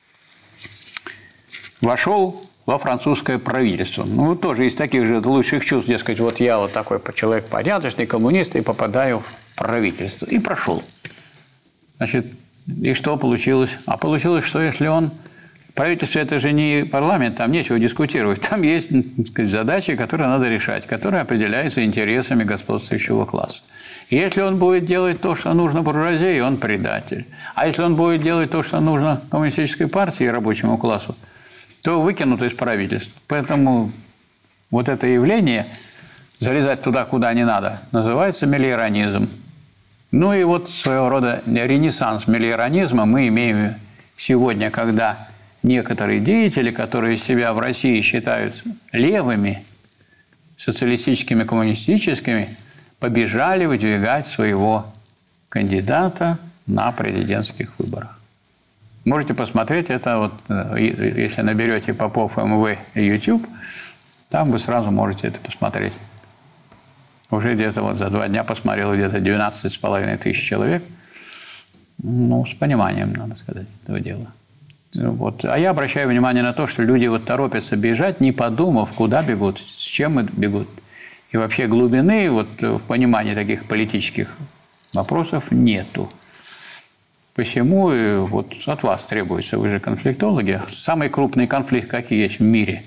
вошел во французское правительство. Ну, тоже из таких же лучших чувств, дескать, вот я вот такой человек порядочный, коммунист, и попадаю в правительство. И прошел. Значит, и что получилось? А получилось, что если он... Правительство – это же не парламент, там нечего дискутировать. Там есть, так сказать, задачи, которые надо решать, которые определяются интересами господствующего класса. И если он будет делать то, что нужно буржуазии, он предатель. А если он будет делать то, что нужно коммунистической партии и рабочему классу, то выкинут из правительства. Поэтому вот это явление, залезать туда, куда не надо, называется миллеранизм. Ну и вот своего рода ренессанс миллеранизма мы имеем сегодня, когда некоторые деятели, которые себя в России считают левыми, социалистическими, коммунистическими, побежали выдвигать своего кандидата на президентских выборах. Можете посмотреть это, вот, если наберете Попов эм вэ YouTube, там вы сразу можете это посмотреть. Уже где-то вот за два дня посмотрел где-то двенадцать с половиной тысяч человек. Ну, с пониманием, надо сказать, этого дела. Вот. А я обращаю внимание на то, что люди вот торопятся бежать, не подумав, куда бегут, с чем бегут. И вообще глубины вот, в понимании таких политических вопросов нету. Посему вот от вас требуется, вы же конфликтологи, самый крупный конфликт, какие есть в мире?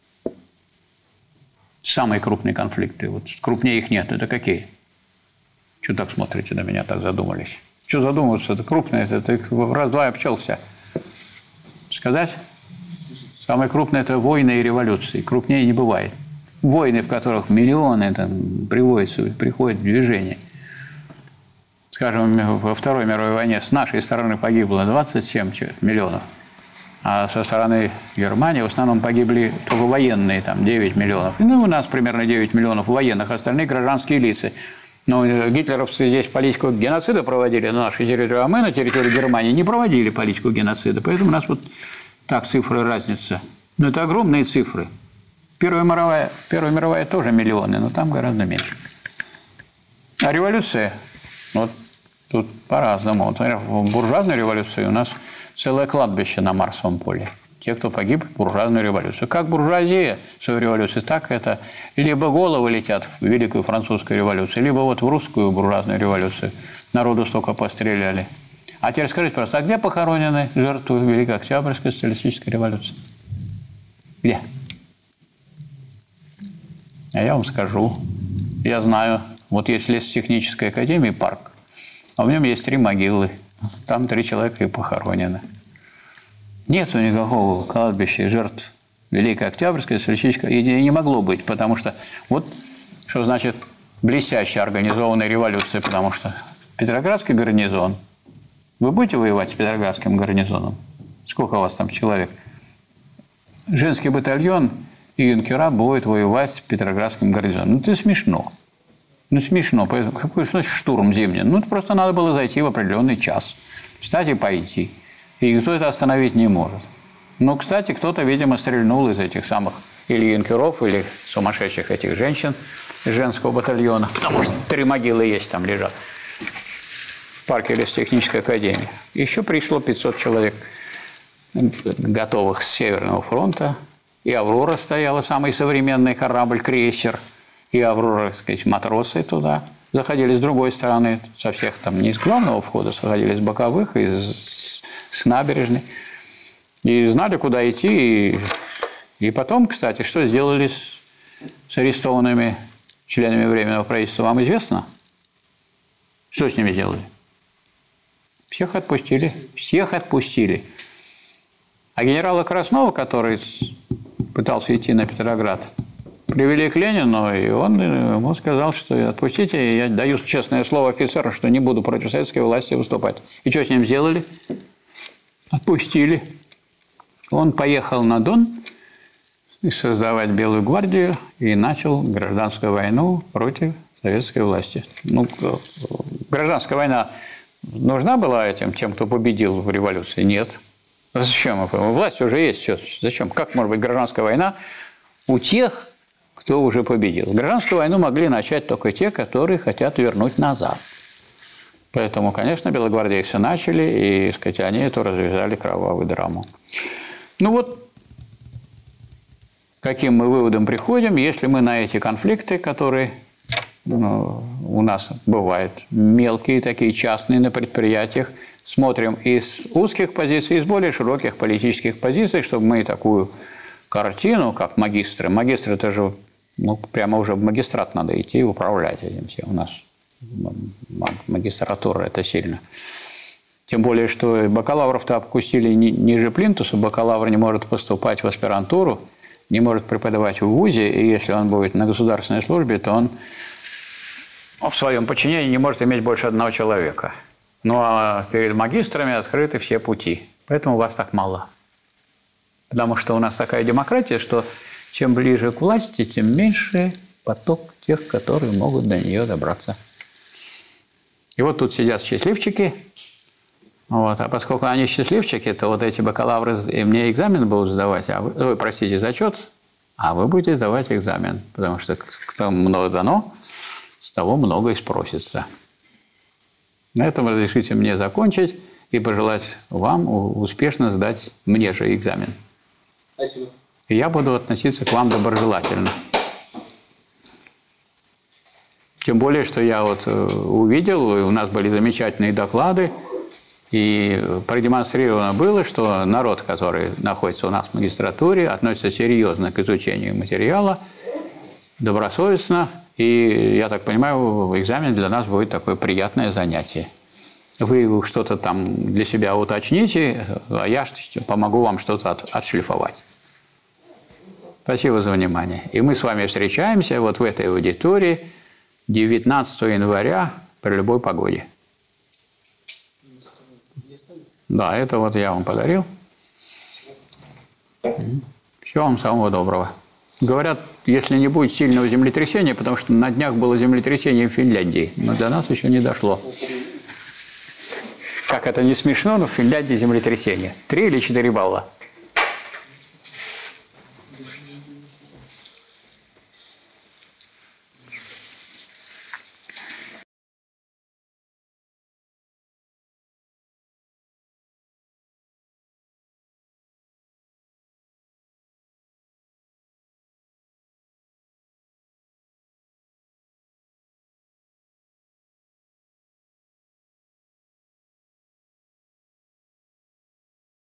Самые крупные конфликты, вот крупнее их нет, это какие? Чего так смотрите на меня, так задумались? Что задумываться, это крупное, это, это раз-два и обчелся. Сказать? Самое крупное – это войны и революции. Крупнее не бывает. Войны, в которых миллионы там, приводятся, приходят в движение. Скажем, во Второй мировой войне с нашей стороны погибло двадцать семь миллионов, а со стороны Германии в основном погибли только военные, там девять миллионов. Ну, у нас примерно девять миллионов военных, остальные гражданские лица. Но гитлеровцы здесь политику геноцида проводили на нашей территории, а мы на территории Германии не проводили политику геноцида. Поэтому у нас вот так цифры разница. Но это огромные цифры. Первая мировая, Первая мировая тоже миллионы, но там гораздо меньше. А революция, вот тут по-разному. Вот, в буржуазной революции у нас целое кладбище на Марсовом поле. Те, кто погиб в буржуазную революцию. Как буржуазия в свою революцию, так это либо головы летят в Великую Французскую революцию, либо вот в русскую буржуазную революцию. Народу столько постреляли. А теперь скажите просто, а где похоронены жертвы Великой Октябрьской социалистической революции? Где? А я вам скажу. Я знаю, вот есть лесотехническая академия, парк, а в нем есть три могилы. Там три человека и похоронены. Нет никакого кладбища жертв Великой Октябрьской социалистической, и не могло быть, потому что вот что значит блестяще организованная революция, потому что Петроградский гарнизон, вы будете воевать с Петроградским гарнизоном? Сколько у вас там человек? Женский батальон и юнкера будут воевать с Петроградским гарнизоном. Ну, это смешно. Ну, смешно. Какой значит штурм зимний? Ну, это просто надо было зайти в определенный час, встать и пойти. И никто это остановить не может. Но, кстати, кто-то, видимо, стрельнул из этих самых или юнкеров, или сумасшедших этих женщин из женского батальона. Потому что три могилы есть там лежат в парке лесотехнической академии. Еще пришло пятьсот человек, готовых с Северного фронта. И «Аврора» стояла, самый современный корабль-крейсер. И «Аврора», так сказать, матросы туда заходили с другой стороны, со всех там, не из главного входа, заходили с боковых, из с набережной. И знали, куда идти. И, и потом, кстати, что сделали с, с арестованными членами Временного правительства, вам известно? Что с ними сделали? Всех отпустили. Всех отпустили. А генерала Краснова, который пытался идти на Петроград, привели к Ленину, и он ему сказал, что отпустите, я даю честное слово офицеру, что не буду против советской власти выступать. И что с ним сделали? Отпустили. Он поехал на Дон создавать Белую гвардию и начал гражданскую войну против советской власти. Ну, гражданская война нужна была этим, тем, кто победил в революции? Нет. Зачем? Власть уже есть. Зачем? Как может быть гражданская война у тех, кто уже победил. Гражданскую войну могли начать только те, которые хотят вернуть назад. Поэтому, конечно, белогвардейцы начали, и, так сказать, они эту развязали кровавую драму. Ну вот, к каким мы выводам приходим, если мы на эти конфликты, которые ну, у нас бывают, мелкие такие, частные на предприятиях, смотрим из узких позиций, из более широких политических позиций, чтобы мы такую картину, как магистры. Магистры – это же ну, прямо уже в магистрат надо идти и управлять этим всем. У нас магистратура – это сильно. Тем более, что бакалавров-то опустили ниже плинтуса, бакалавр не может поступать в аспирантуру, не может преподавать в вузе, и если он будет на государственной службе, то он в своем подчинении не может иметь больше одного человека. Ну а перед магистрами открыты все пути. Поэтому вас так мало. Потому что у нас такая демократия, что чем ближе к власти, тем меньше поток тех, которые могут до нее добраться. И вот тут сидят счастливчики. Вот, а поскольку они счастливчики, то вот эти бакалавры и мне экзамен будут сдавать, а вы, ой, простите, зачет, а вы будете сдавать экзамен. Потому что кто много дано, с того много и спросится. На этом разрешите мне закончить и пожелать вам успешно сдать мне же экзамен. Спасибо. И я буду относиться к вам доброжелательно. Тем более, что я вот увидел, у нас были замечательные доклады, и продемонстрировано было, что народ, который находится у нас в магистратуре, относится серьезно к изучению материала, добросовестно, и, я так понимаю, экзамен для нас будет такое приятное занятие. Вы что-то там для себя уточните, а я помогу вам что-то от, отшлифовать. Спасибо за внимание. И мы с вами встречаемся вот в этой аудитории девятнадцатого января при любой погоде. Да, это вот я вам подарил. Всего вам самого доброго. Говорят, если не будет сильного землетрясения, потому что на днях было землетрясение в Финляндии, но до нас еще не дошло. Как это не смешно, но в Финляндии землетрясение. Три или четыре балла.